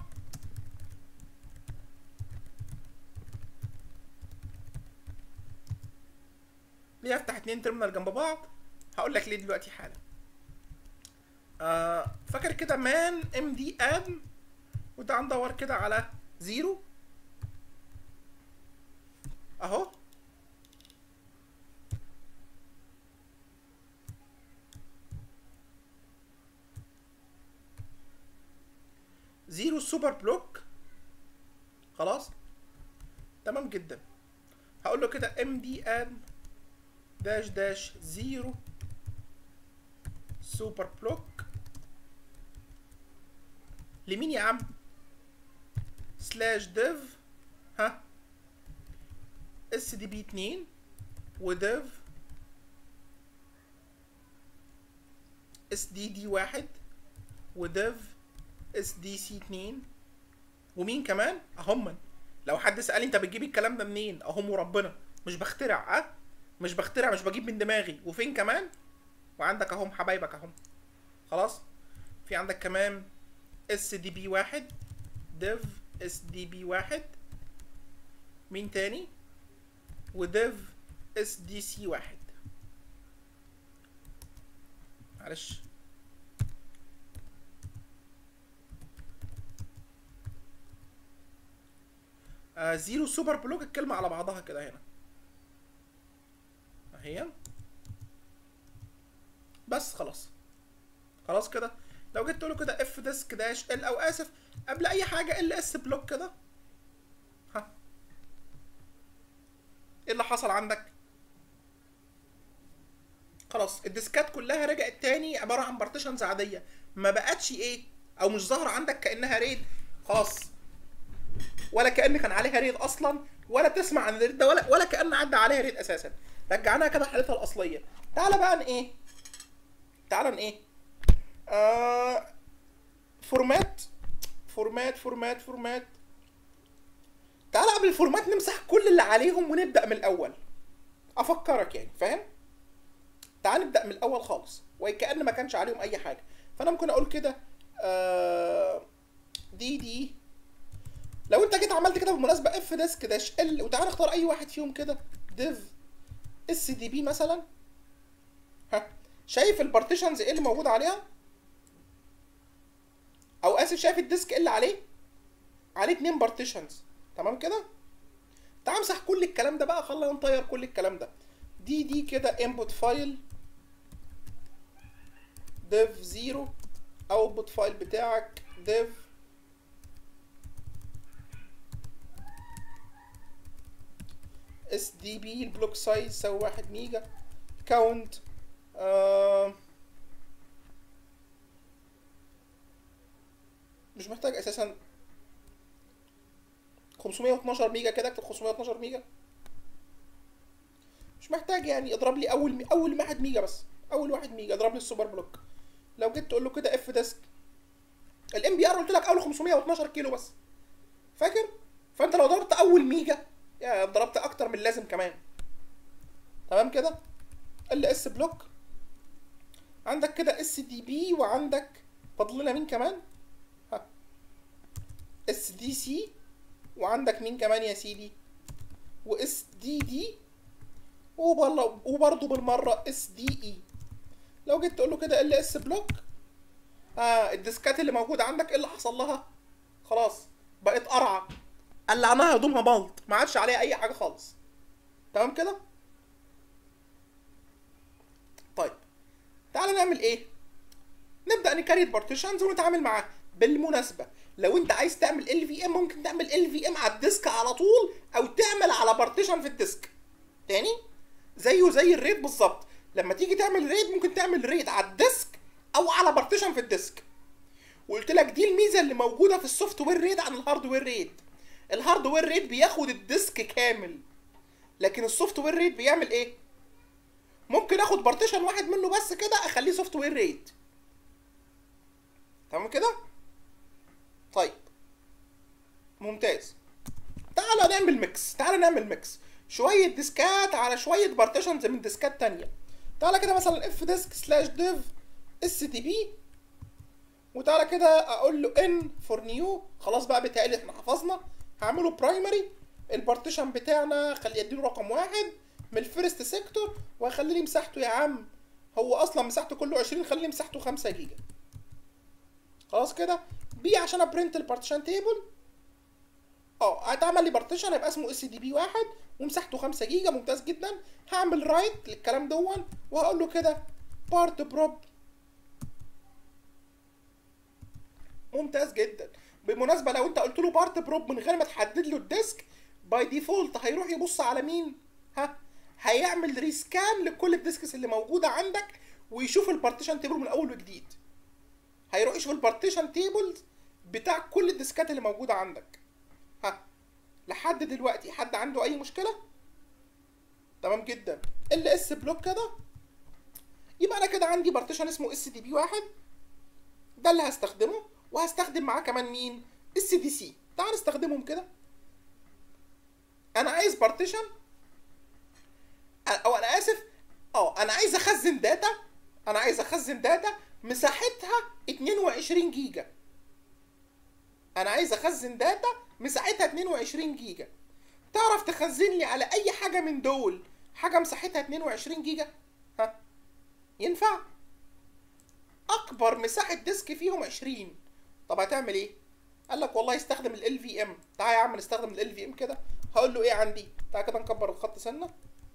ليه افتح اتنين تيرمينال جنب بعض؟ هقول لك ليه دلوقتي حالا. آه فاكر كده مان ام دي ام، وده هندور كده على زيرو اهو. زيرو سوبر بلوك. خلاص تمام جدا. هقول له كده ام دي ام داش داش زيرو سوبر بلوك لمين يا عم؟ سلاش ديف ها اس دي بي اتنين، وديف اس دي دي واحد، وديف اس دي سي اتنين، ومين كمان؟ اهم. لو حد سألني انت بتجيب الكلام ده منين؟ اهم وربنا مش بخترع. اه مش بخترع، مش بجيب من دماغي. وفين كمان؟ وعندك اهم حبايبك اهم. خلاص. في عندك كمان اس دي بي واحد، ديف اس دي بي واحد، مين تاني؟ وديف اس دي سي واحد. معلش آه زيرو سوبر بلوك الكلمة على بعضها كده هنا اهي. بس خلاص خلاص كده. لو جيت تقول له كده اف ديسك داش ال، او اسف قبل اي حاجه ال اس بلوك كده، ها ايه اللي حصل عندك؟ خلاص الديسكات كلها رجعت تاني عباره عن بارتيشنز عاديه، ما بقتش ايه، او مش ظاهره عندك كانها ريد. خلاص ولا كان كان عليها ريد اصلا، ولا تسمع عن الريد ده، ولا ولا كان عدى عليها ريد اساسا. رجعناها كده حالتها الاصليه. تعالى بقى ان ايه، تعالى ان ايه آه فورمات فورمات فورمات فورمات. تعالى قبل الفورمات نمسح كل اللي عليهم ونبدا من الاول. افكرك يعني، فاهم؟ تعال نبدا من الاول خالص وكأن ما كانش عليهم اي حاجه. فانا ممكن اقول كده آه دي دي. لو انت جيت عملت كده بالمناسبه اف ديسك داش ال، وتعالى اختار اي واحد فيهم كده، ديف اس دي بي مثلا. ها شايف البارتيشنز ايه اللي موجود عليها؟ او اسف شايف الديسك اللي عليه؟ عليه اتنين بارتيشنز. تمام كده. تعال امسح كل الكلام ده بقى، خلينا نطير كل الكلام ده. دي دي كده انبوت فايل ديف زيرو، اوتبوت فايل بتاعك ديف اس دي بي، البلوك سايز يساوي واحد ميجا، كاونت آه مش محتاج اساسا خمسمية واتناشر ميجا كده، اكتب خمسمية واتناشر ميجا مش محتاج يعني. اضرب لي اول مي... اول واحد ميجا بس، اول واحد ميجا اضرب لي السوبر بلوك. لو جيت تقول له كده اف ديسك الام بي ار قلت لك اول خمسمية واتناشر كيلو بس، فاكر؟ فانت لو ضربت اول ميجا يا ضربت اكتر من اللازم كمان. تمام كده. ال اس بلوك عندك كده اس دي بي، وعندك فاضل لنا مين كمان؟ ها اس دي سي، وعندك مين كمان يا سيدي؟ واس دي دي، وبرضه بالمره اس دي اي. لو جيت تقول له كده ال اس بلوك اه الديسكات اللي موجوده عندك ايه اللي حصل لها؟ خلاص بقت قرعه، قلعناها هدومها بلط، ما عادش عليها اي حاجه خالص. تمام كده. طيب تعالى نعمل ايه؟ نبدا نكريت بارتيشنز ونتعامل معاها. بالمناسبه لو انت عايز تعمل ال في ام ممكن تعمل ال في ام على الديسك على طول، او تعمل على بارتيشن في الديسك تاني زيه زي الريد بالظبط. لما تيجي تعمل ريد ممكن تعمل ريد على الديسك او على بارتيشن في الديسك. وقلت لك دي الميزه اللي موجوده في السوفت وير ريد عن الهاردوير ريد. الهاردوير ريد بياخد الديسك كامل، لكن السوفت وير ريد بيعمل ايه؟ ممكن اخد بارتيشن واحد منه بس كده اخليه سوفت وير ريد. تمام كده؟ طيب ممتاز. تعالى نعمل ميكس، تعالى نعمل ميكس شويه ديسكات على شويه بارتيشنز من ديسكات تانية. تعالى كده مثلا اف ديسك سلاش ديف اس تي بي، وتعالى كده اقول له ان فور نيو. خلاص بقى بتهيألي احنا حفظنا. هعمله برايمري، البارتيشن بتاعنا خلي اديله رقم واحد من الفيرست سيكتور، وهخلي لي مساحته يا عم، هو اصلا مساحته كله عشرين، خلي لي مساحته خمسة جيجا. خلاص كده. بي عشان ابرنت البارتيشن تيبل. اه هتعمل لي بارتيشن هيبقى اسمه اس دي بي واحد ومساحته خمسة جيجا. ممتاز جدا. هعمل رايت للكلام دون وهقول له كده بارت بروب. ممتاز جدا. بالمناسبه لو انت قلت له بارت بروب من غير ما تحدد له الديسك، باي ديفولت هيروح يبص على مين؟ ها؟ هيعمل ريسكان لكل الديسكس اللي موجوده عندك ويشوف البارتيشن تيبل من اول وجديد. هيروح يشوف البارتيشن تيبلز بتاع كل الديسكات اللي موجوده عندك. ها؟ لحد دلوقتي حد عنده اي مشكله؟ تمام جدا. ال اس بلوك كده. يبقى انا كده عندي بارتيشن اسمه اس دي بي واحد، ده اللي هستخدمه، وهستخدم معاه كمان مين؟ اس دي سي. تعال نستخدمهم كده. انا عايز بارتيشن، او انا اسف اه انا عايز اخزن داتا، انا عايز اخزن داتا مساحتها اتنين وعشرين جيجا. انا عايز اخزن داتا مساحتها اتنين وعشرين جيجا. تعرف تخزن لي على اي حاجه من دول حاجه مساحتها اتنين وعشرين جيجا؟ ها؟ ينفع؟ اكبر مساحه ديسك فيهم عشرين. طب هتعمل ايه؟ قال لك والله استخدم ال في ام. تعال يا عم نستخدم ال في ام كده. هقول له ايه عندي؟ تعال كده نكبر الخط سنه.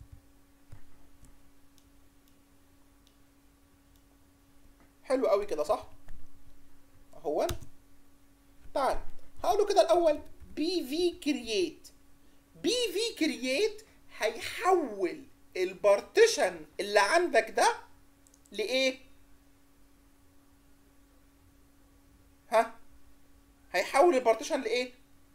حلو قوي كده صح؟ اهو. تعال هقول له كده الاول بي في كرييت. بي في كرييت هيحول البارتيشن اللي عندك ده لايه؟ ها؟ هيحول البارتيشن لايه؟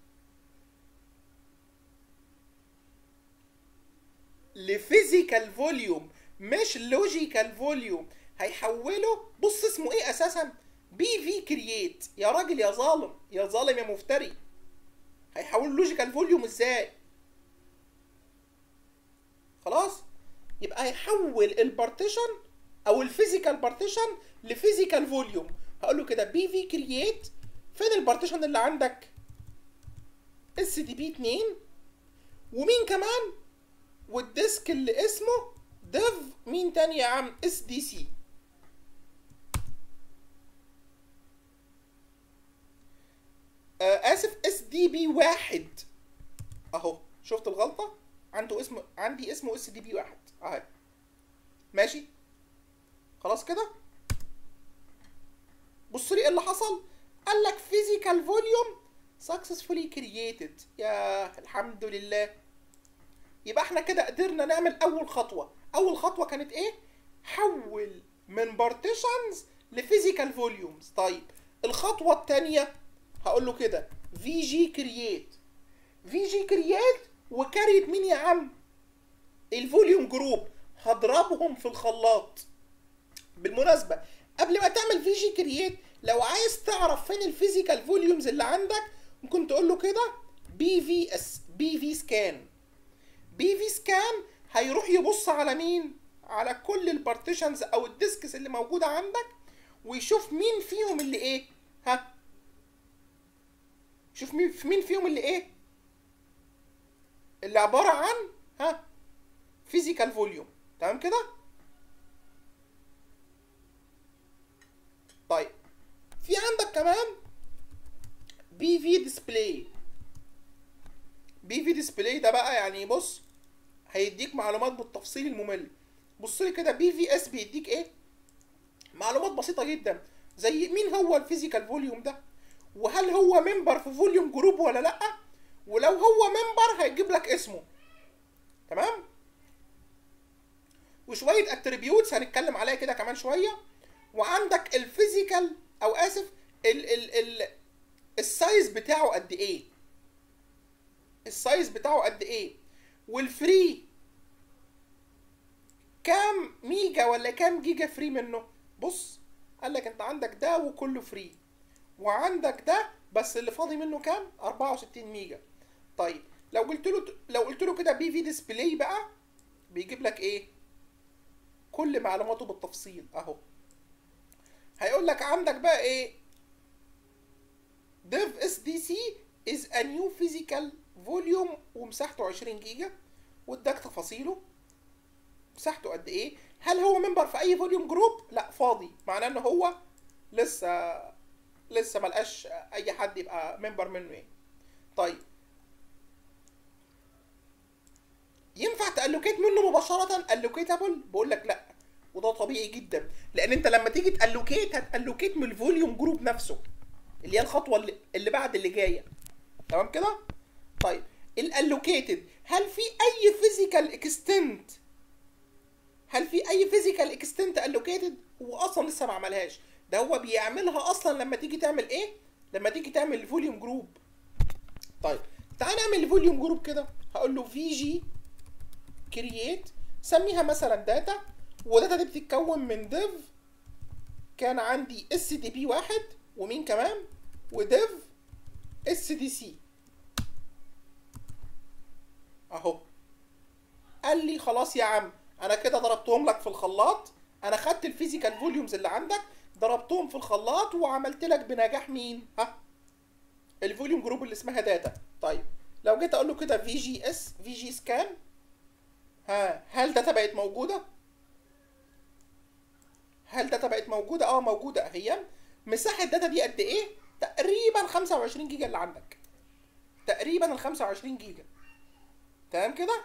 لفيزيكال فوليوم مش لوجيكال فوليوم. هيحوله. بص اسمه ايه اساسا؟ بي في كرييت. يا راجل يا ظالم يا ظالم يا مفتري. هيحوله لوجيكال فوليوم ازاي؟ خلاص. يبقى هيحول البارتيشن او الفيزيكال بارتيشن لفيزيكال فوليوم. هقول له كده بي في كرييت. فين البارتيشن اللي عندك؟ اس دي بي اتنين. ومين كمان؟ والديسك اللي اسمه ديف مين تاني يا عم؟ اس دي سي. آه اسف اس دي بي واحد. اهو شفت الغلطه؟ عنده اسم، عندي اسمه اس دي بي واحد اهي. ماشي خلاص كده. بص لي ايه اللي حصل. قال لك فيزيكال فوليوم سكسسفولي كرييتد. يا الحمد لله. يبقى احنا كده قدرنا نعمل اول خطوه. اول خطوه كانت ايه؟ حول من بارتيشنز لفيزيكال فوليومز. طيب الخطوه الثانيه هقول له كده في جي كرييت. في جي كرييت وكاريت مين يا عم؟ الفوليوم جروب. هضربهم في الخلاط. بالمناسبه قبل ما تعمل في جي كرييت لو عايز تعرف فين الفيزيكال فوليومز اللي عندك ممكن تقول له كده بي في اس بي في سكان. بي في سكان هيروح يبص على مين؟ على كل البارتيشنز او الديسكس اللي موجوده عندك ويشوف مين فيهم اللي ايه؟ ها؟ شوف مين في مين فيهم اللي ايه؟ اللي عباره عن ها؟ فيزيكال فوليوم. تمام كده؟ طيب في عندك كمان بي في ديسبلاي. بي في ديسبلاي ده بقى يعني بص هيديك معلومات بالتفصيل الممل. بص لي كده بي في اس بيديك ايه؟ معلومات بسيطه جدا زي مين هو الفيزيكال فوليوم ده، وهل هو ممبر في فوليوم جروب ولا لا، ولو هو ممبر هيجيب لك اسمه. تمام؟ وشويه اتريبيوتس هنتكلم عليها كده كمان شويه. وعندك الفيزيكال او اسف ال ال ال السايز بتاعه قد ايه؟ السايز بتاعه قد ايه؟ والفري كام ميجا ولا كام جيجا فري منه؟ بص قال لك انت عندك ده وكله فري، وعندك ده بس اللي فاضي منه كام؟ أربعة وستين ميجا. طيب لو قلت له لو قلت له كده بي في ديسبلاي بقى، بيجيب لك ايه؟ كل معلوماته بالتفصيل اهو. هيقول لك عندك بقى ايه؟ div اس دي سي is a new physical volume ومساحته عشرين جيجا، واداك تفاصيله مساحته قد ايه. هل هو ممبر في اي فوليوم جروب؟ لا، فاضي، معناه ان هو لسه لسه ملقاش اي حد يبقى ممبر منه ايه. طيب ينفع تالوكيت منه مباشره الوكيتابل؟ بقول لك لا، وده طبيعي جدا، لان انت لما تيجي تالوكيت هتالوكيت من الفوليوم جروب نفسه، اللي هي الخطوه اللي, اللي بعد اللي جايه. تمام كده؟ طيب الالوكيتد، هل في اي فيزيكال اكستنت هل في اي فيزيكال اكستنت الوكيتد؟ هو اصلا لسه ما عملهاش، ده هو بيعملها اصلا لما تيجي تعمل ايه؟ لما تيجي تعمل الفوليوم جروب. طيب تعال نعمل الفوليوم جروب كده. هقول له في جي كرييت، سميها مثلا داتا، وداتا دي بتتكون من ديف، كان عندي اس دي بي واحد، ومين كمان؟ وديف اس دي سي اهو. قال لي خلاص يا عم، انا كده ضربتهم لك في الخلاط، انا خدت الفيزيكال فوليومز اللي عندك ضربتهم في الخلاط وعملت لك بنجاح مين؟ ها؟ الفوليوم جروب اللي اسمها داتا. طيب لو جيت اقول له كده في جي اس في جي سكان، ها هل داتا بقت موجوده؟ هل داتا بقت موجوده؟ اه موجوده اهي. مساحه الداتا دي قد ايه؟ تقريبا خمسة وعشرين جيجا اللي عندك، تقريبا ال خمسة وعشرين جيجا. تمام كده؟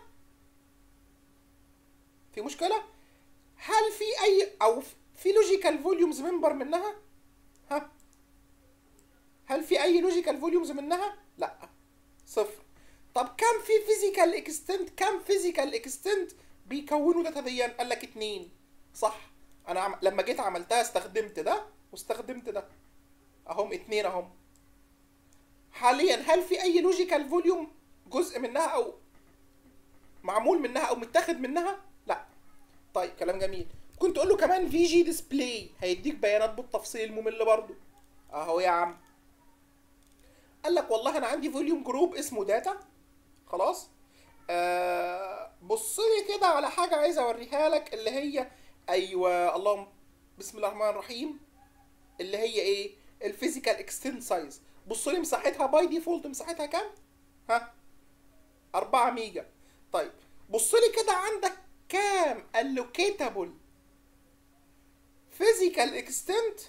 في مشكله؟ هل في اي او في لوجيكال فوليومز ممبر منها؟ ها؟ هل في اي لوجيكال فوليومز منها؟ لا، صفر. طب كم في فيزيكال اكستنت؟ كم فيزيكال اكستنت بيكونوا داتا دي؟ قال لك اتنين. صح، انا عم... لما جيت عملتها استخدمت ده واستخدمت ده اهم، اتنين اهم. حاليا هل في اي لوجيكال فوليوم جزء منها او معمول منها او متاخد منها؟ لا. طيب كلام جميل. كنت اقول له كمان في جي ديسبلاي، هيديك بيانات بالتفصيل الممل برضو اهو يا عم. قال لك والله انا عندي فوليوم جروب اسمه داتا، خلاص. آه بص لي كده على حاجه عايز اوريها لك، اللي هي ايوه اللهم بسم الله الرحمن الرحيم، اللي هي ايه؟ الفيزيكال اكستنت سايز. بص لي مساحتها باي ديفولت مساحتها كام؟ ها؟ أربعة ميجا. طيب بص لي كده عندك كام allocatable physical extent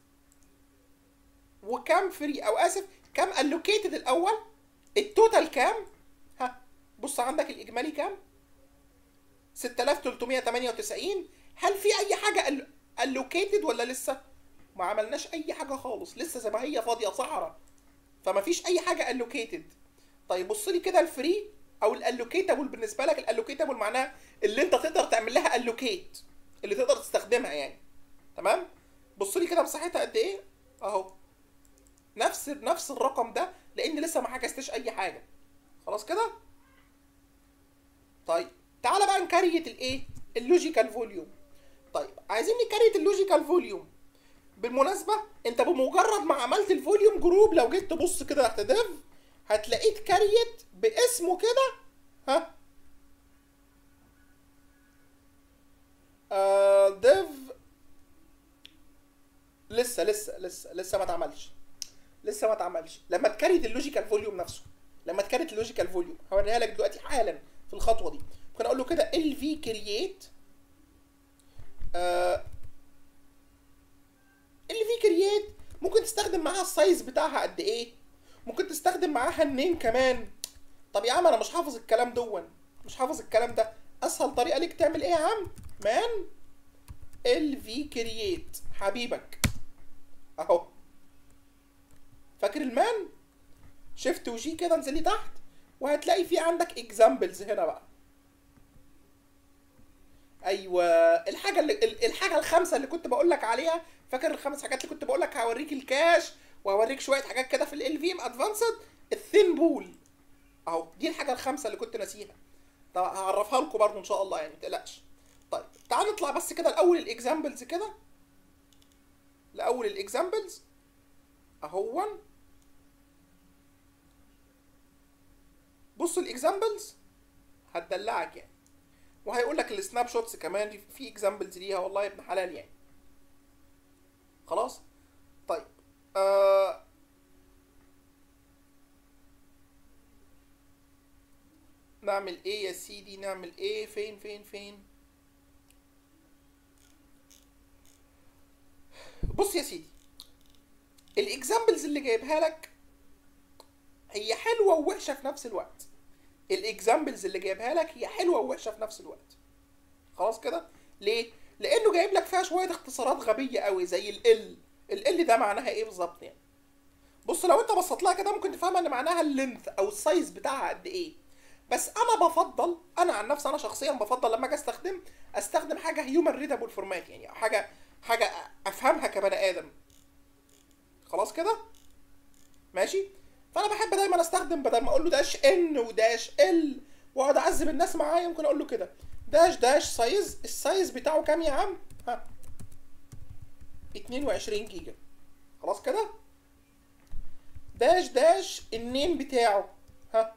وكام فري، او اسف كام allocated الاول، التوتال كام؟ ها بص عندك الاجمالي كام؟ ستة آلاف وتلتمية وتمانية وتسعين. هل في اي حاجه allocated ولا لسه؟ ما عملناش اي حاجه خالص، لسه زي ما هي فاضيه صحراء، فما فيش اي حاجه allocated. طيب بص لي كده الفري او الالوكيتابل بالنسبه لك. الالوكيتابل معناها اللي انت تقدر تعمل لها الوكيت، اللي تقدر تستخدمها يعني. تمام؟ بص لي كده مساحتها قد ايه اهو، نفس نفس الرقم ده، لان لسه ما حجزتش اي حاجه. خلاص كده؟ طيب تعالى بقى نكريت الايه؟ اللوجيكال فوليوم. طيب عايزين نكريت اللوجيكال فوليوم. بالمناسبه انت بمجرد ما عملت الفوليوم جروب، لو جيت تبص كده تحت ديف هتلاقيه اتكريت باسمه كده. ها؟ آه ديف لسه لسه لسه لسه ما اتعملش، لسه ما اتعملش. لما تكريت اللوجيكال فوليوم نفسه، لما تكريت اللوجيكال فوليوم هوريها لك دلوقتي حالا في الخطوه دي. ممكن اقول له كده ال في كرييت ال في كرييت. ممكن تستخدم معاها السايز بتاعها قد ايه، ممكن تستخدم معاها النيم كمان. طب يا عم انا مش حافظ الكلام دون، مش حافظ الكلام ده. اسهل طريقه ليك تعمل ايه يا عم؟ مان ال في كرييت حبيبك اهو. فاكر المان؟ شيفت وجي كده انزل لي تحت وهتلاقي في عندك اكزامبلز هنا بقى. ايوه الحاجه اللي الحاجه الخامسه اللي كنت بقول لك عليها. فاكر الخمس حاجات اللي كنت بقول لك هوريك الكاش وهوريك شويه حاجات كده في ال في ام ادفانسد؟ الثين بول اهو، دي الحاجه الخامسه اللي كنت ناسيها. طب هعرفها لكم برضه ان شاء الله يعني، ما تقلقش. طيب تعال نطلع بس كده الاول الاكزامبلز كده، الاول الاكزامبلز اهون. بص الاكزامبلز هتدلعك يعني، وهيقول لك السناب شوتس كمان في اكزامبلز ليها والله يا ابن حلال يعني. خلاص طيب آه نعمل ايه يا سيدي؟ نعمل ايه؟ فين فين فين بص يا سيدي، الاكزامبلز اللي جايبها لك هي حلوه ووحشه في نفس الوقت. الاكزامبلز اللي جايبها لك هي حلوه ووحشه في نفس الوقت. خلاص كده ليه؟ لانه جايب لك فيها شويه اختصارات غبيه قوي زي ال ال ال ده معناها ايه بالظبط يعني. بص لو انت بصيت لها كده ممكن تفهمها ان معناها اللينث او السايز بتاعها قد ايه، بس انا بفضل، انا عن نفسي انا شخصيا بفضل لما اجي استخدم استخدم حاجه هيومن ريدابل فورمات يعني، حاجه حاجه افهمها كبني ادم. خلاص كده ماشي. فانا بحب دايما استخدم بدل ما اقول له داش ان وداش ال واقعد اعذب الناس معايا، ممكن اقول له كده داش داش سايز. السايز بتاعه كام يا عم؟ ها اتنين وعشرين جيجا. خلاص كده. داش داش النيم بتاعه، ها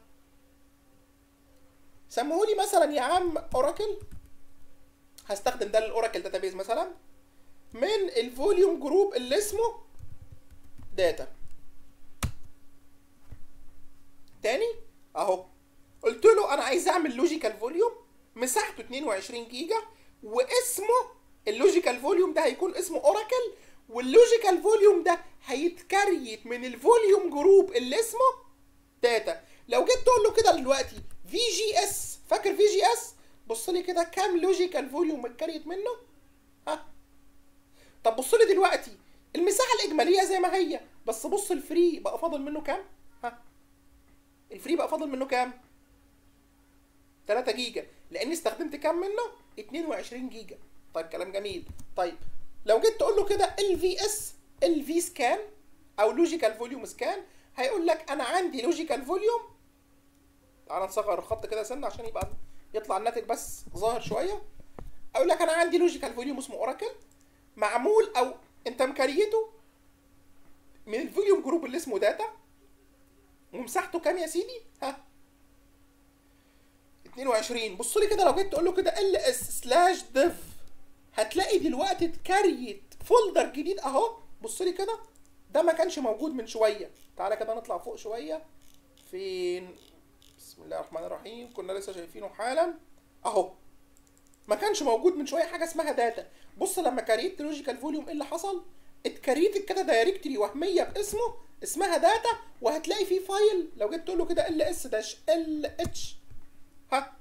سموهولي مثلا يا عم اوراكل. هستخدم ده للاوراكل داتابيز مثلا من الفوليوم جروب اللي اسمه داتا. تاني اهو قلت له انا عايز اعمل لوجيكال فوليوم مساحته اتنين وعشرين جيجا واسمه اللوجيكال فوليوم ده هيكون اسمه اوراكل، واللوجيكال فوليوم ده هيتكريت من الفوليوم جروب اللي اسمه داتا. لو جيت تقول له كده دلوقتي في جي اس، فاكر في جي اس؟ بص لي كده كام لوجيكال فوليوم متكريت منه؟ ها طب بص لي دلوقتي المساحه الاجماليه زي ما هي، بس بص الفري بقى فاضل منه كام؟ ها الفري بقى فاضل منه كام؟ تلاتة جيجا، لاني استخدمت كام منه؟ اتنين وعشرين جيجا. طيب كلام جميل. طيب لو جيت تقول له كده ال في اس ال في سكان او لوجيكال فوليوم سكان، هيقول لك انا عندي لوجيكال فوليوم. تعال نصغر الخط كده سنه عشان يبقى يطلع الناتج بس ظاهر شويه. اقول لك انا عندي لوجيكال فوليوم اسمه اوراكل معمول او انت مكريته من الفوليوم جروب اللي اسمه داتا، ومساحته كام يا سيدي؟ ها اتنين وعشرين. بص لي كده لو جيت تقول له كده ال اس سلاش ديف، هتلاقي دلوقتي اتكريت فولدر جديد اهو. بص لي كده ده ما كانش موجود من شويه. تعالى كده نطلع فوق شويه. فين؟ بسم الله الرحمن الرحيم. كنا لسه شايفينه حالا اهو. ما كانش موجود من شويه حاجه اسمها داتا. بص لما كريت لوجيكال فوليوم ايه اللي حصل؟ اتكريت كده دايركتري وهميه باسمه اسمها داتا، وهتلاقي فيه فايل لو جيت تقول له كده ال اس داش ال اتش ها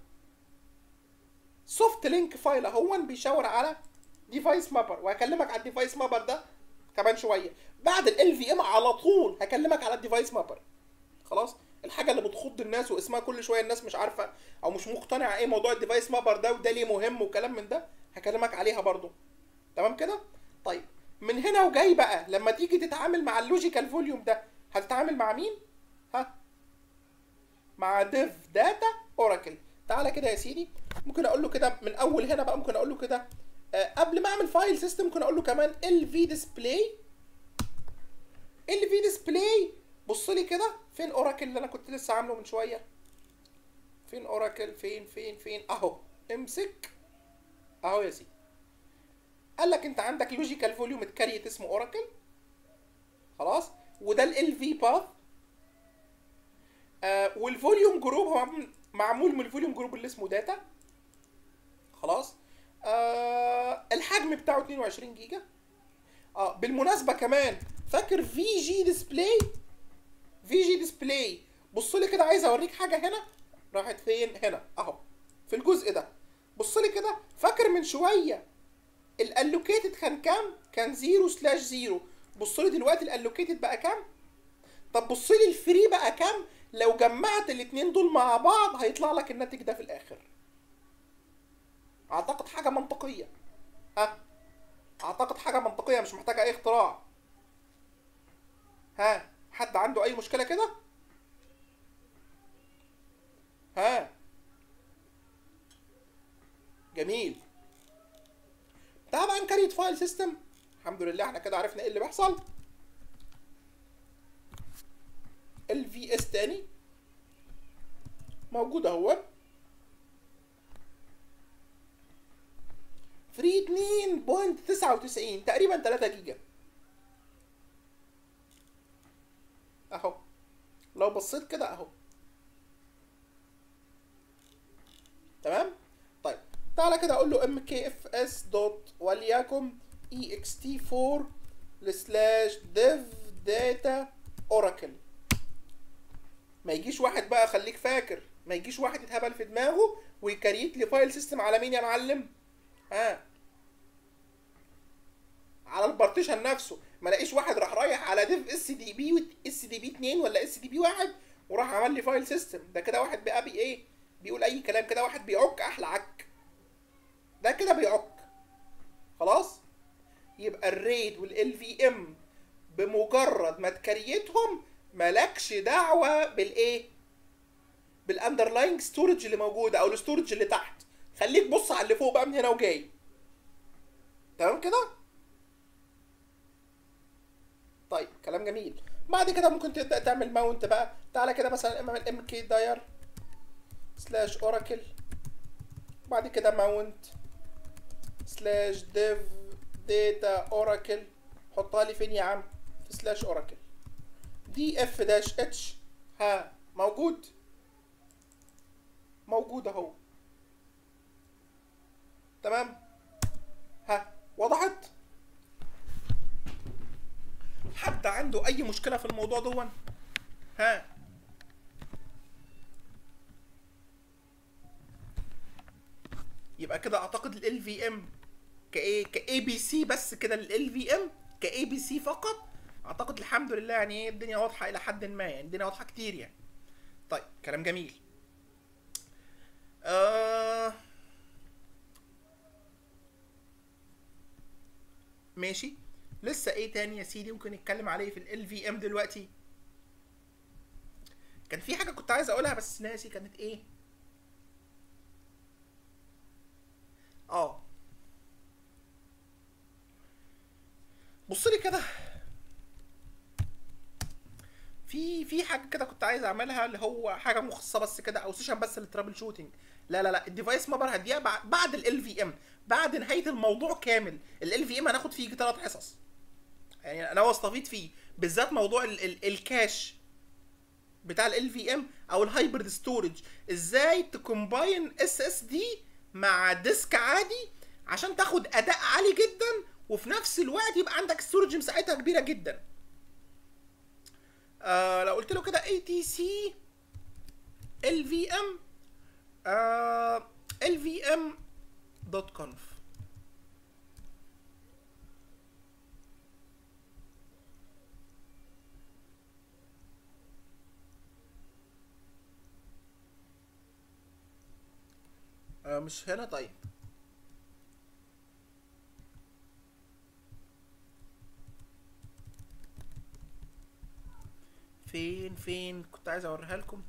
سوفت لينك فايل اهو بيشاور على ديفايس مابر، وهكلمك على الديفايس مابر ده كمان شويه. بعد ال في ام على طول هكلمك على الديفايس مابر. خلاص الحاجه اللي بتخض الناس واسمها كل شويه الناس مش عارفه او مش مقتنعه ايه موضوع الديفايس مابر ده وده ليه مهم وكلام من ده، هكلمك عليها برضو. تمام كده. طيب من هنا وجاي بقى لما تيجي تتعامل مع اللوجيكال فوليوم ده هتتعامل مع مين؟ ها مع ديف داتا اوراكل. تعالى كده يا سيدي ممكن اقول له كده من اول هنا بقى، ممكن اقول له كده آه قبل ما اعمل فايل سيستم ممكن اقول له كمان ال في ديسبلاي. ال في ديسبلاي بص لي كده فين اوراكل اللي انا كنت لسه عامله من شويه؟ فين اوراكل؟ فين فين فين اهو. امسك اهو يا سيدي. قال لك انت عندك لوجيكال فوليوم اتكريت اسمه اوراكل. خلاص وده ال في باث آه والفوليوم جروب هو معمول من الفوليوم جروب اللي اسمه داتا. خلاص آه الحجم بتاعه اتنين وعشرين جيجا. اه بالمناسبه كمان فاكر في جي ديسبلاي؟ في جي ديسبلاي بص لي كده عايز اوريك حاجه هنا راحت فين؟ هنا اهو في الجزء ده. بص لي كده فاكر من شويه الالوكيتد كان كام؟ كان زيرو سلاش زيرو. بص لي دلوقتي الالوكيتد بقى كام؟ طب بص لي الفري بقى كام؟ لو جمعت الاثنين دول مع بعض هيطلع لك الناتج ده في الاخر. اعتقد حاجه منطقيه. ها اعتقد حاجه منطقيه مش محتاجه اي اختراع. ها حد عنده اي مشكله كده؟ ها جميل. طبعا كريت فايل سيستم. الحمد لله احنا كده عرفنا ايه اللي بيحصل. ال في اس تاني موجود اهو فري اتنين فاصلة تسعة وتسعين تقريبا تلاتة جيجا اهو. لو بصيت كده اهو تمام. طيب تعالى كده اقول له ام كي اف اس دوت وليكن اي اكس تي فور سلاش ديف داتا اوراكل. ما يجيش واحد بقى، خليك فاكر، ما يجيش واحد يتهبل في دماغه ويكريت لي فايل سيستم على مين يا معلم؟ ها، على البارتيشن نفسه. ما لاقيش واحد راح رايح على ديف اس دي بي اس دي بي اتنين ولا اس دي بي واحد وراح عمل لي فايل سيستم. ده كده واحد بقى بي ايه، بيقول اي كلام كده، واحد بيعك احلى عك، ده كده بيعك. خلاص، يبقى الريد والال في ام بمجرد ما تكريتهم مالكش دعوه بالايه، بالاندرلاينج ستورج اللي موجوده او الستورج اللي تحت. خليك بص على اللي فوق بقى من هنا وجاي. تمام كده؟ طيب كلام جميل. بعد كده ممكن تبدا تعمل ماونت بقى. تعالى كده مثلا اعمل ام كي داير سلاش اوراكل، بعد كده ماونت سلاش ديف داتا اوراكل. حطها لي فين يا عم؟ في سلاش اوراكل. دي اف داش اتش. ها، موجود موجود اهو. تمام. ها، وضحت؟ حد عنده اي مشكله في الموضوع دون؟ ها، يبقى كده اعتقد ال في ام كايه كاي بي سي بس كده، ال في ام كاي بي سي فقط. اعتقد الحمد لله يعني ايه، الدنيا واضحه الى حد ما، يعني الدنيا واضحه كتير يعني. طيب كلام جميل. آه ماشي. لسه ايه تاني يا سيدي ممكن نتكلم عليه في ال في ام دلوقتي؟ كان في حاجه كنت عايز اقولها بس ناسي كانت ايه. اه بص لي كده، في في حاجه كده كنت عايز اعملها، اللي هو حاجه مخصصه بس كده او سيشن بس للترابل شوتنج. لا لا لا، الديفايس مابر هديها بعد ال في ام، بعد نهايه الموضوع كامل. ال في ام هناخد فيه ثلاث حصص يعني، انا واستفيد فيه بالذات موضوع ال ال الكاش بتاع ال في ام او الهايبرد ستورج. ازاي تكومباين اس اس دي مع ديسك عادي عشان تاخد اداء عالي جدا وفي نفس الوقت يبقى عندك ستورج مساحتها كبيره جدا. آه لو قلت له كده اي تي سي ال في ام ال في ام دوت كونف، آه مش هنا. طيب فين فين كنت عايز اوريها لكم.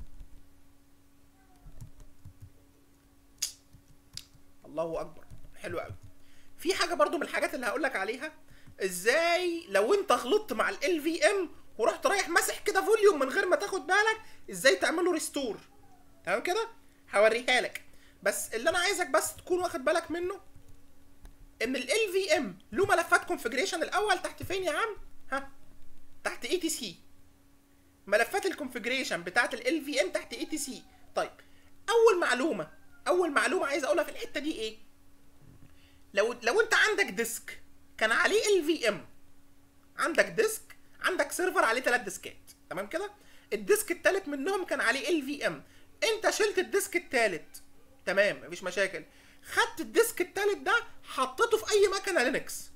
الله اكبر، حلو قوي. في حاجه برضو من الحاجات اللي هقول لك عليها، ازاي لو انت غلطت مع ال في ام ورحت رايح مسح كده فوليوم من غير ما تاخد بالك، ازاي تعمل له ريستور. تمام كده، هوريها لك. بس اللي انا عايزك بس تكون واخد بالك منه ان ال في ام له ملفات كونفيجريشن. الاول تحت فين يا عم؟ ها، تحت اي تي سي. ملفات الكونفيجريشن بتاعت ال في ام تحت اي تي سي. طيب اول معلومه اول معلومه عايز اقولها في الحته دي ايه؟ لو لو انت عندك ديسك كان عليه ال في ام، عندك ديسك، عندك سيرفر عليه ثلاث ديسكات، تمام كده؟ الديسك الثالث منهم كان عليه ال في ام، انت شلت الديسك الثالث، تمام مفيش مشاكل. خدت الديسك الثالث ده حطيته في اي مكنه لينكس،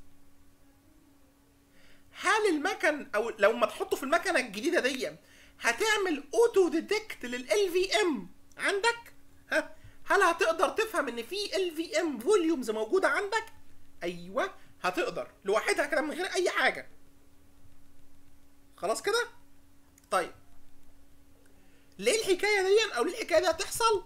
هل المكن او لو ما تحطه في المكنه الجديده دي هتعمل اوتو ديتكت لل في ام عندك؟ ها، هل هتقدر تفهم ان في ال في ام فوليومز موجوده عندك؟ ايوه هتقدر لوحدها كده من غير اي حاجه. خلاص كده؟ طيب ليه الحكايه دي او ليه الحكايه دي هتحصل؟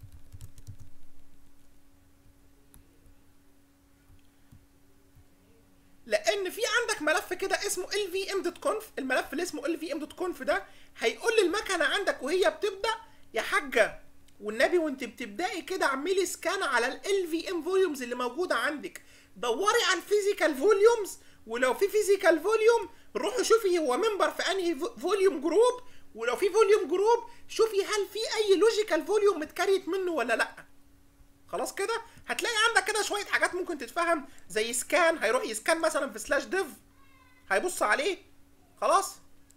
لان في عندك ملف كده اسمه ال في ام دوت كونف. الملف اللي اسمه ال في ام دوت كونف ده هيقول للمكنه عندك وهي بتبدا، يا حاجه والنبي وانت بتبداي كده اعملي سكان على ال في ام فوليومز اللي موجوده عندك، دوري على الفيزيكال فوليومز، ولو في فيزيكال فوليوم روحي شوفي هو ممبر في انهي فوليوم جروب، ولو في فوليوم جروب شوفي هل في اي لوجيكال فوليوم متكريت منه ولا لا. خلاص كده هتلاقي عندك كده شويه حاجات ممكن تتفهم، زي سكان هيروح يسكان مثلا في سلاش ديف، هيبص عليه. خلاص،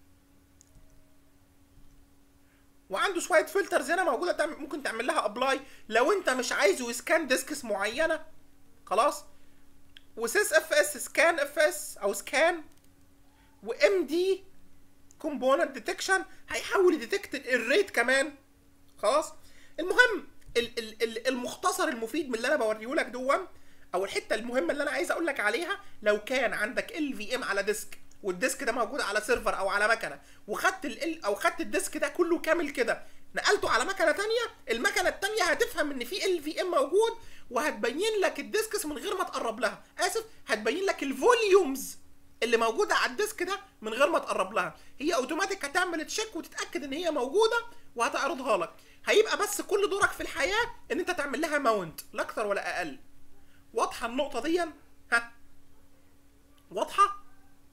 وعنده شويه فلترز هنا موجوده ممكن تعمل لها ابلاي لو انت مش عايزه يسكان ديسكس معينه. خلاص، وسيس اف اس سكان اف اس او سكان، وام دي كومبوننت ديتكشن هيحاول يديتكت الريت كمان. خلاص، المهم ال ال المختصر المفيد من اللي انا بوريه لك دون، او الحته المهمه اللي انا عايز اقول لك عليها، لو كان عندك ال في ام على ديسك والديسك ده موجود على سيرفر او على مكنه، وخدت ال او خدت الديسك ده كله كامل كده نقلته على مكنه ثانيه، المكنه الثانيه هتفهم ان في ال في ام موجود وهتبين لك الديسكس من غير ما تقرب لها. اسف، هتبين لك الفوليومز اللي موجوده على الديسك ده من غير ما تقرب لها. هي اوتوماتيك هتعمل تشيك وتتاكد ان هي موجوده وهتعرضها لك. هيبقى بس كل دورك في الحياه ان انت تعمل لها ماونت، لا اكتر ولا اقل. واضحه النقطه دي؟ ها، واضحه؟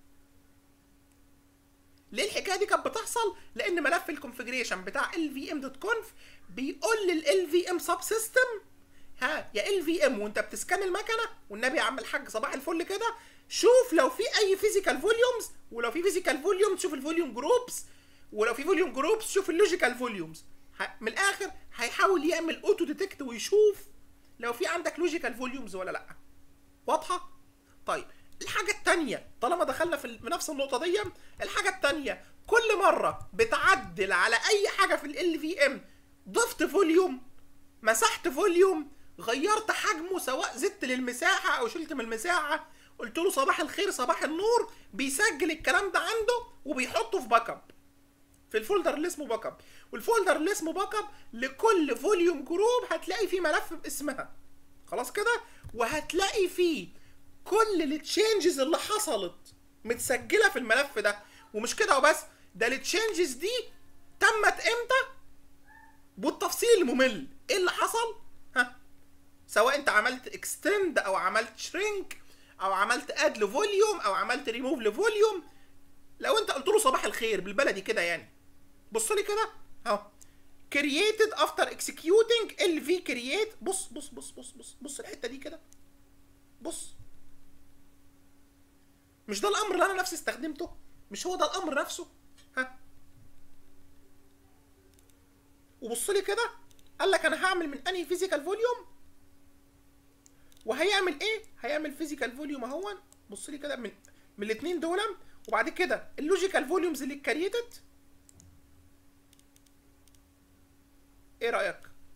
ليه الحكايه دي كانت بتحصل؟ لان ملف الكونفيجريشن بتاع ال في ام دوت كونف بيقول لل في ام سب سيستم، ها يا ال في ام وانت بتسكان المكنه، والنبي يا عم الحاج صباح الفل كده، شوف لو في اي فيزيكال فوليومز، ولو في فيزيكال فوليومز شوف الفوليوم جروبس، ولو في فوليوم جروبس شوف اللوجيكال فوليومز. من الاخر هيحاول يعمل اوتو ديتكت ويشوف لو في عندك لوجيكال فوليومز ولا لا. واضحه؟ طيب الحاجه الثانيه، طالما دخلنا في نفس النقطه دي، الحاجه الثانيه كل مره بتعدل على اي حاجه في ال في ام، ضفت فوليوم، مسحت فوليوم، غيرت حجمه، سواء زدت للمساحه او شلت من المساحه، قلت له صباح الخير صباح النور، بيسجل الكلام ده عنده وبيحطه في باك اب في الفولدر اللي اسمه باك اب. والفولدر اللي اسمه باك اب لكل فوليوم جروب هتلاقي فيه ملف باسمها. خلاص كده، وهتلاقي فيه كل التشينجز اللي حصلت متسجله في الملف ده. ومش كده وبس، ده التشينجز دي تمت امتى بالتفصيل الممل. ايه اللي حصل؟ ها، سواء انت عملت اكستند او عملت شرينك او عملت اد لفوليوم او عملت ريموف لفوليوم، لو انت قلت له صباح الخير بالبلدي كده يعني، بص لي كده اهو، created after executing ال في create. بص بص بص بص بص بص الحته دي كده، بص، مش ده الامر اللي انا نفسي استخدمته؟ مش هو ده الامر نفسه؟ ها، وبص لي كده، قال لك انا هعمل من انهي فيزيكال فوليوم، وهيعمل ايه؟ هيعمل فيزيكال فوليوم اهون. بص لي كده من من الاثنين دول، وبعد كده اللوجيكال فوليومز اللي اتكريتد. ايه رايك؟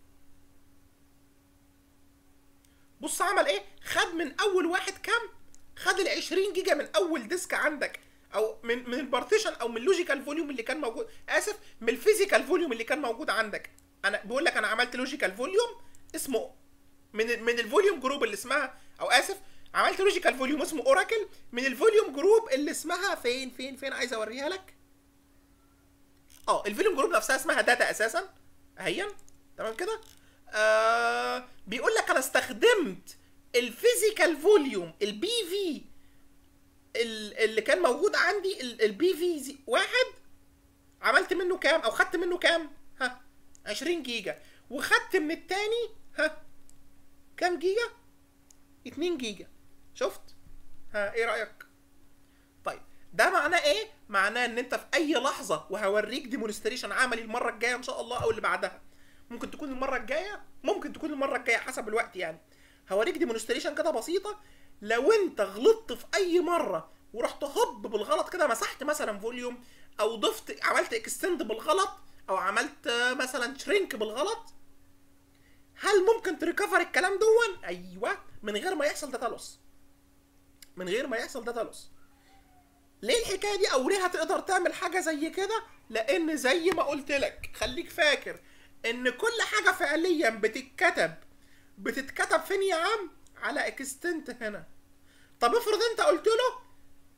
بص عمل ايه؟ خد من اول واحد كام؟ خد ال عشرين جيجا من اول ديسك عندك، او من من البارتيشن، او من اللوجيكال فوليوم اللي كان موجود، اسف من الفيزيكال فوليوم اللي كان موجود عندك. انا بقول لك انا عملت لوجيكال فوليوم اسمه من من الفوليوم جروب اللي اسمها، او اسف عملت لوجيكال فوليوم اسمه اوراكل من الفوليوم جروب اللي اسمها فين فين فين عايز اوريها لك. اه الفوليوم جروب نفسها اسمها داتا اساسا اهيا، تمام كده. آه بيقول لك انا استخدمت الفيزيكال فوليوم البي في اللي كان موجود عندي، البي في واحد، عملت منه كام او خدت منه كام؟ ها عشرين جيجا، وخدت من التاني ها كام جيجا؟ اتنين جيجا. شفت؟ ها ايه رايك؟ طيب ده معناه ايه؟ معناه ان انت في اي لحظه، وهوريك ديمونستريشن عملي المره الجايه ان شاء الله او اللي بعدها، ممكن تكون المره الجايه، ممكن تكون المره الجايه حسب الوقت يعني، هوريك ديمونستريشن كده بسيطه. لو انت غلطت في اي مره ورحت هوب بالغلط كده مسحت مثلا فوليوم، او ضفت عملت اكستند بالغلط، او عملت مثلا شرينك بالغلط، هل ممكن تريكفر الكلام دون؟ ايوه، من غير ما يحصل داتا لوس، من غير ما يحصل داتا لوس. ليه الحكايه دي، او ليه هتقدر تعمل حاجه زي كده؟ لان زي ما قلت لك، خليك فاكر ان كل حاجه فعليا بتتكتب بتتكتب فين يا عم؟ على اكستنت هنا. طب افرض انت قلت له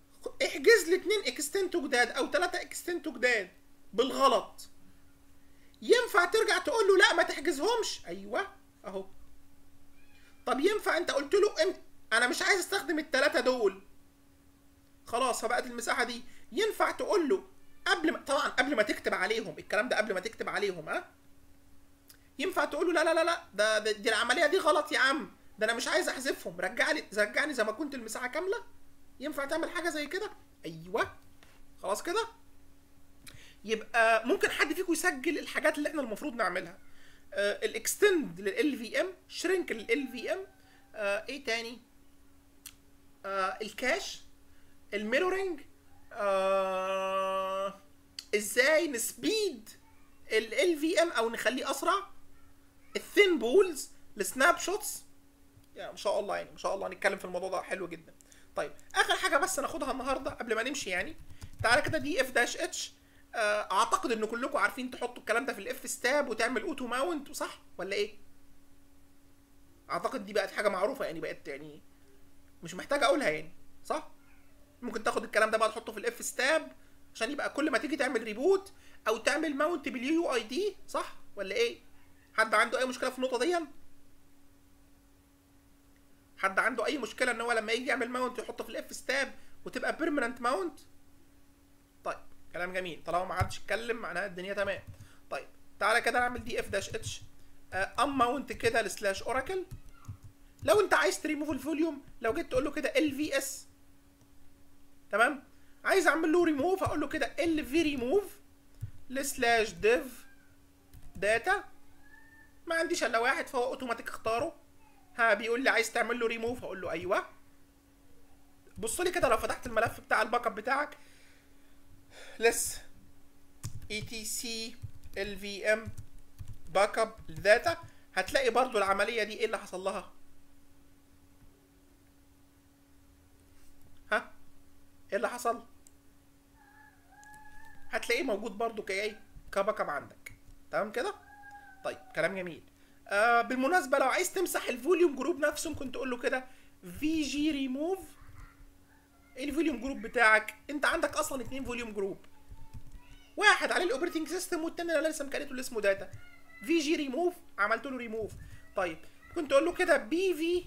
احجز لي اتنين اكستنت جداد او تلاتة اكستنت جداد بالغلط، ينفع ترجع تقول له لا ما تحجزهمش، ايوه اهو. طب ينفع انت قلت له ام... انا مش عايز استخدم الثلاثه دول، خلاص فبقت المساحه دي. ينفع تقول له قبل ما، طبعا قبل ما تكتب عليهم الكلام ده، قبل ما تكتب عليهم ها، ينفع تقول له لا لا لا لا ده, ده دي العمليه دي غلط يا عم، ده انا مش عايز احذفهم، رجع لي رجعني زي ما كنت المساحه كامله. ينفع تعمل حاجه زي كده، ايوه خلاص كده. يبقى ممكن حد فيكم يسجل الحاجات اللي احنا المفروض نعملها. آه الاكستند لل في ام، شرينك لل في ام، آه ايه تاني، آه الكاش، الميرورنج، آه ازاي نسبيد ال في ام او نخليه اسرع، الثين بولز، السناب شوتس. يا ما شاء الله يعني ما شاء الله هنتكلم في الموضوع ده حلو جدا. طيب اخر حاجه بس ناخدها النهارده قبل ما نمشي يعني، تعالى كده دي اف داش اتش. اعتقد ان كلكم عارفين تحطوا الكلام ده في الاف ستاب وتعمل اوتو ماونت، صح ولا ايه؟ اعتقد دي بقت حاجه معروفه يعني، بقت يعني مش محتاج اقولها يعني، صح؟ ممكن تاخد الكلام ده بقى تحطه في الاف ستاب عشان يبقى كل ما تيجي تعمل ريبوت او تعمل ماونت باليو يو اي دي، صح ولا ايه؟ حد عنده اي مشكله في النقطه دي؟ حد عنده اي مشكله ان هو لما يجي يعمل ماونت يحطه في الاف ستاب وتبقى بيرمننت ماونت؟ طيب كلام جميل، طالما ما حدش اتكلم معناها الدنيا تمام. طيب تعالى كده نعمل دي اف داش اتش ام ماونت كده لسلاش اوراكل. لو انت عايز تريموف الفوليوم، لو جيت تقول له كده ال في اس، تمام، عايز اعمل له ريموف اقول له كده ال في ريموف لسلاش ديف داتا. ما عنديش الا واحد فهو اوتوماتيك اختاره. ها بيقول لي عايز تعمل له ريموف، هقول له ايوه. بص لي كده لو فتحت الملف بتاع الباك اب بتاعك لسه اي تي سي ال في ام باك اب داتا، هتلاقي برضو العمليه دي ايه اللي حصل لها. ها ايه اللي حصل؟ هتلاقيه موجود برضو كايه كباك اب عندك، تمام كده. طيب كلام جميل. آه بالمناسبه لو عايز تمسح الفوليوم جروب نفسه ممكن تقول له كده في جي ريموف الفوليوم جروب بتاعك. انت عندك اصلا اتنين فوليوم جروب، واحد عليه الاوبريتنج سيستم والتاني اللي لسه مكانته اللي اسمه داتا. في جي ريموف عملت له ريموف. طيب ممكن تقول له كده بي في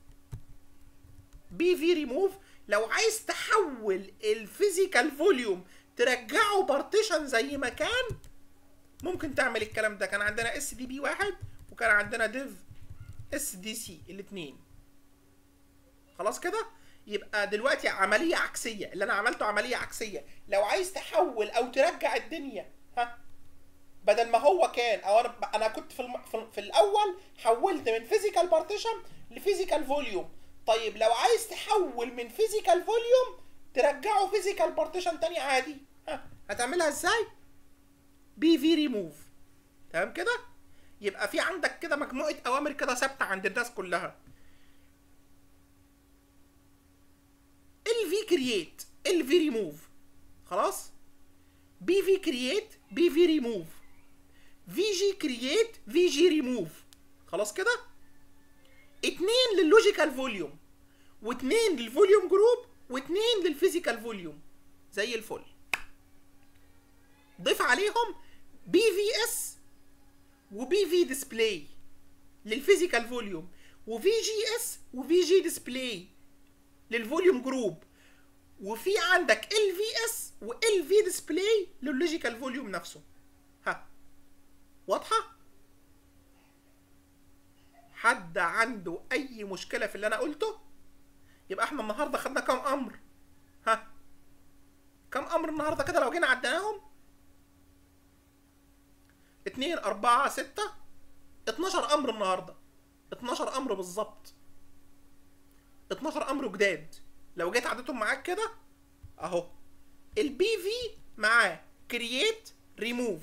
بي في ريموف لو عايز تحول الفيزيكال فوليوم ترجعه بارتيشن زي ما كان، ممكن تعمل الكلام ده. كان عندنا اس دي بي واحد وكان عندنا ديف اس دي سي الاثنين، خلاص كده. يبقى دلوقتي عمليه عكسيه، اللي انا عملته عمليه عكسيه. لو عايز تحول او ترجع الدنيا، ها بدل ما هو كان، او انا انا كنت في الم... في, في الاول حولت من فيزيكال بارتيشن لفيزيكال فوليوم. طيب لو عايز تحول من فيزيكال فوليوم ترجعه فيزيكال بارتيشن تاني عادي، ها هتعملها ازاي؟ بي في ريموف، تمام كده. يبقى في عندك كده مجموعه اوامر كده ثابته عند الناس كلها. ال في كرييت، ال في ريموف، خلاص. بي في كرييت، بي في ريموف، في جي كرييت، في جي ريموف، خلاص كده. اتنين لللوجيكال فوليوم واتنين للفوليوم جروب واتنين للفيزيكال فوليوم، زي الفل. ضيف عليهم بي في اس وبي في ديسبلاي للفيزيكال فوليوم، وفي جي اس وفي جي ديسبلاي للفوليوم جروب، وفي عندك ال في اس وال في ديسبلاي لللوجيكال فوليوم نفسه. ها واضحه؟ حد عنده اي مشكله في اللي انا قلته؟ يبقى احنا النهارده خدنا كام امر؟ ها كام امر النهارده كده لو جينا عدناهم؟ اتنين اربعة ستة اتناشر امر النهارده، اتناشر امر بالظبط، اتناشر امر جداد. لو جيت عدتهم معاك كده اهو، البي في معاه كرييت ريموف،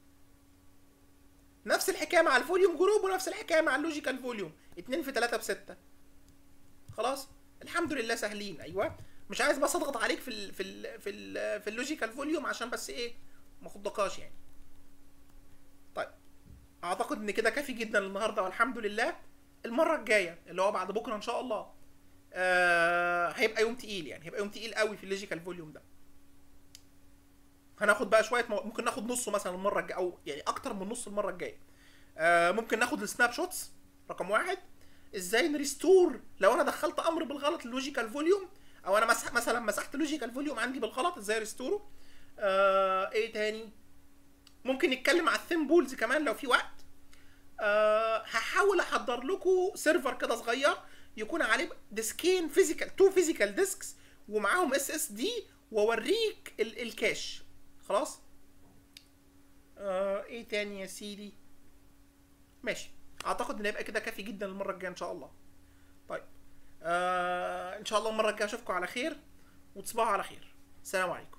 نفس الحكايه مع الفوليوم جروب ونفس الحكايه مع اللوجيكال فوليوم، اتنين في تلاتة بستة. خلاص الحمد لله سهلين. ايوه مش عايز بس اضغط عليك في ال في ال في ال في اللوجيكال فوليوم عشان بس ايه ما اخضكاش يعني. طيب اعتقد ان كده كافي جدا النهارده والحمد لله. المره الجايه اللي هو بعد بكره ان شاء الله آه هيبقى يوم تقيل يعني، هيبقى يوم تقيل قوي في اللوجيكال فوليوم ده. هناخد بقى شويه مو... ممكن ناخد نصه مثلا المره الجايه، او يعني اكتر من نص المره الجايه. آه ممكن ناخد السناب شوتس رقم واحد، ازاي نريستور لو انا دخلت امر بالغلط اللوجيكال فوليوم، او انا مسح مثلا مسحت لوجيكال فوليوم عندي بالغلط، ازاي ريستوره. آه ايه تاني؟ ممكن نتكلم على الثيم بولز كمان لو في وقت. آه هحاول احضر لكم سيرفر كده صغير يكون عليه ديسكين فيزيكال، تو فيزيكال ديسكس ومعاهم اس اس دي، واوريك ال الكاش. خلاص. آه ايه تاني يا سيدي؟ ماشي، اعتقد ان يبقى كده كافي جدا المره الجايه ان شاء الله. طيب، آه ان شاء الله المره الجايه اشوفكم على خير، وتصبحوا على خير. السلام عليكم.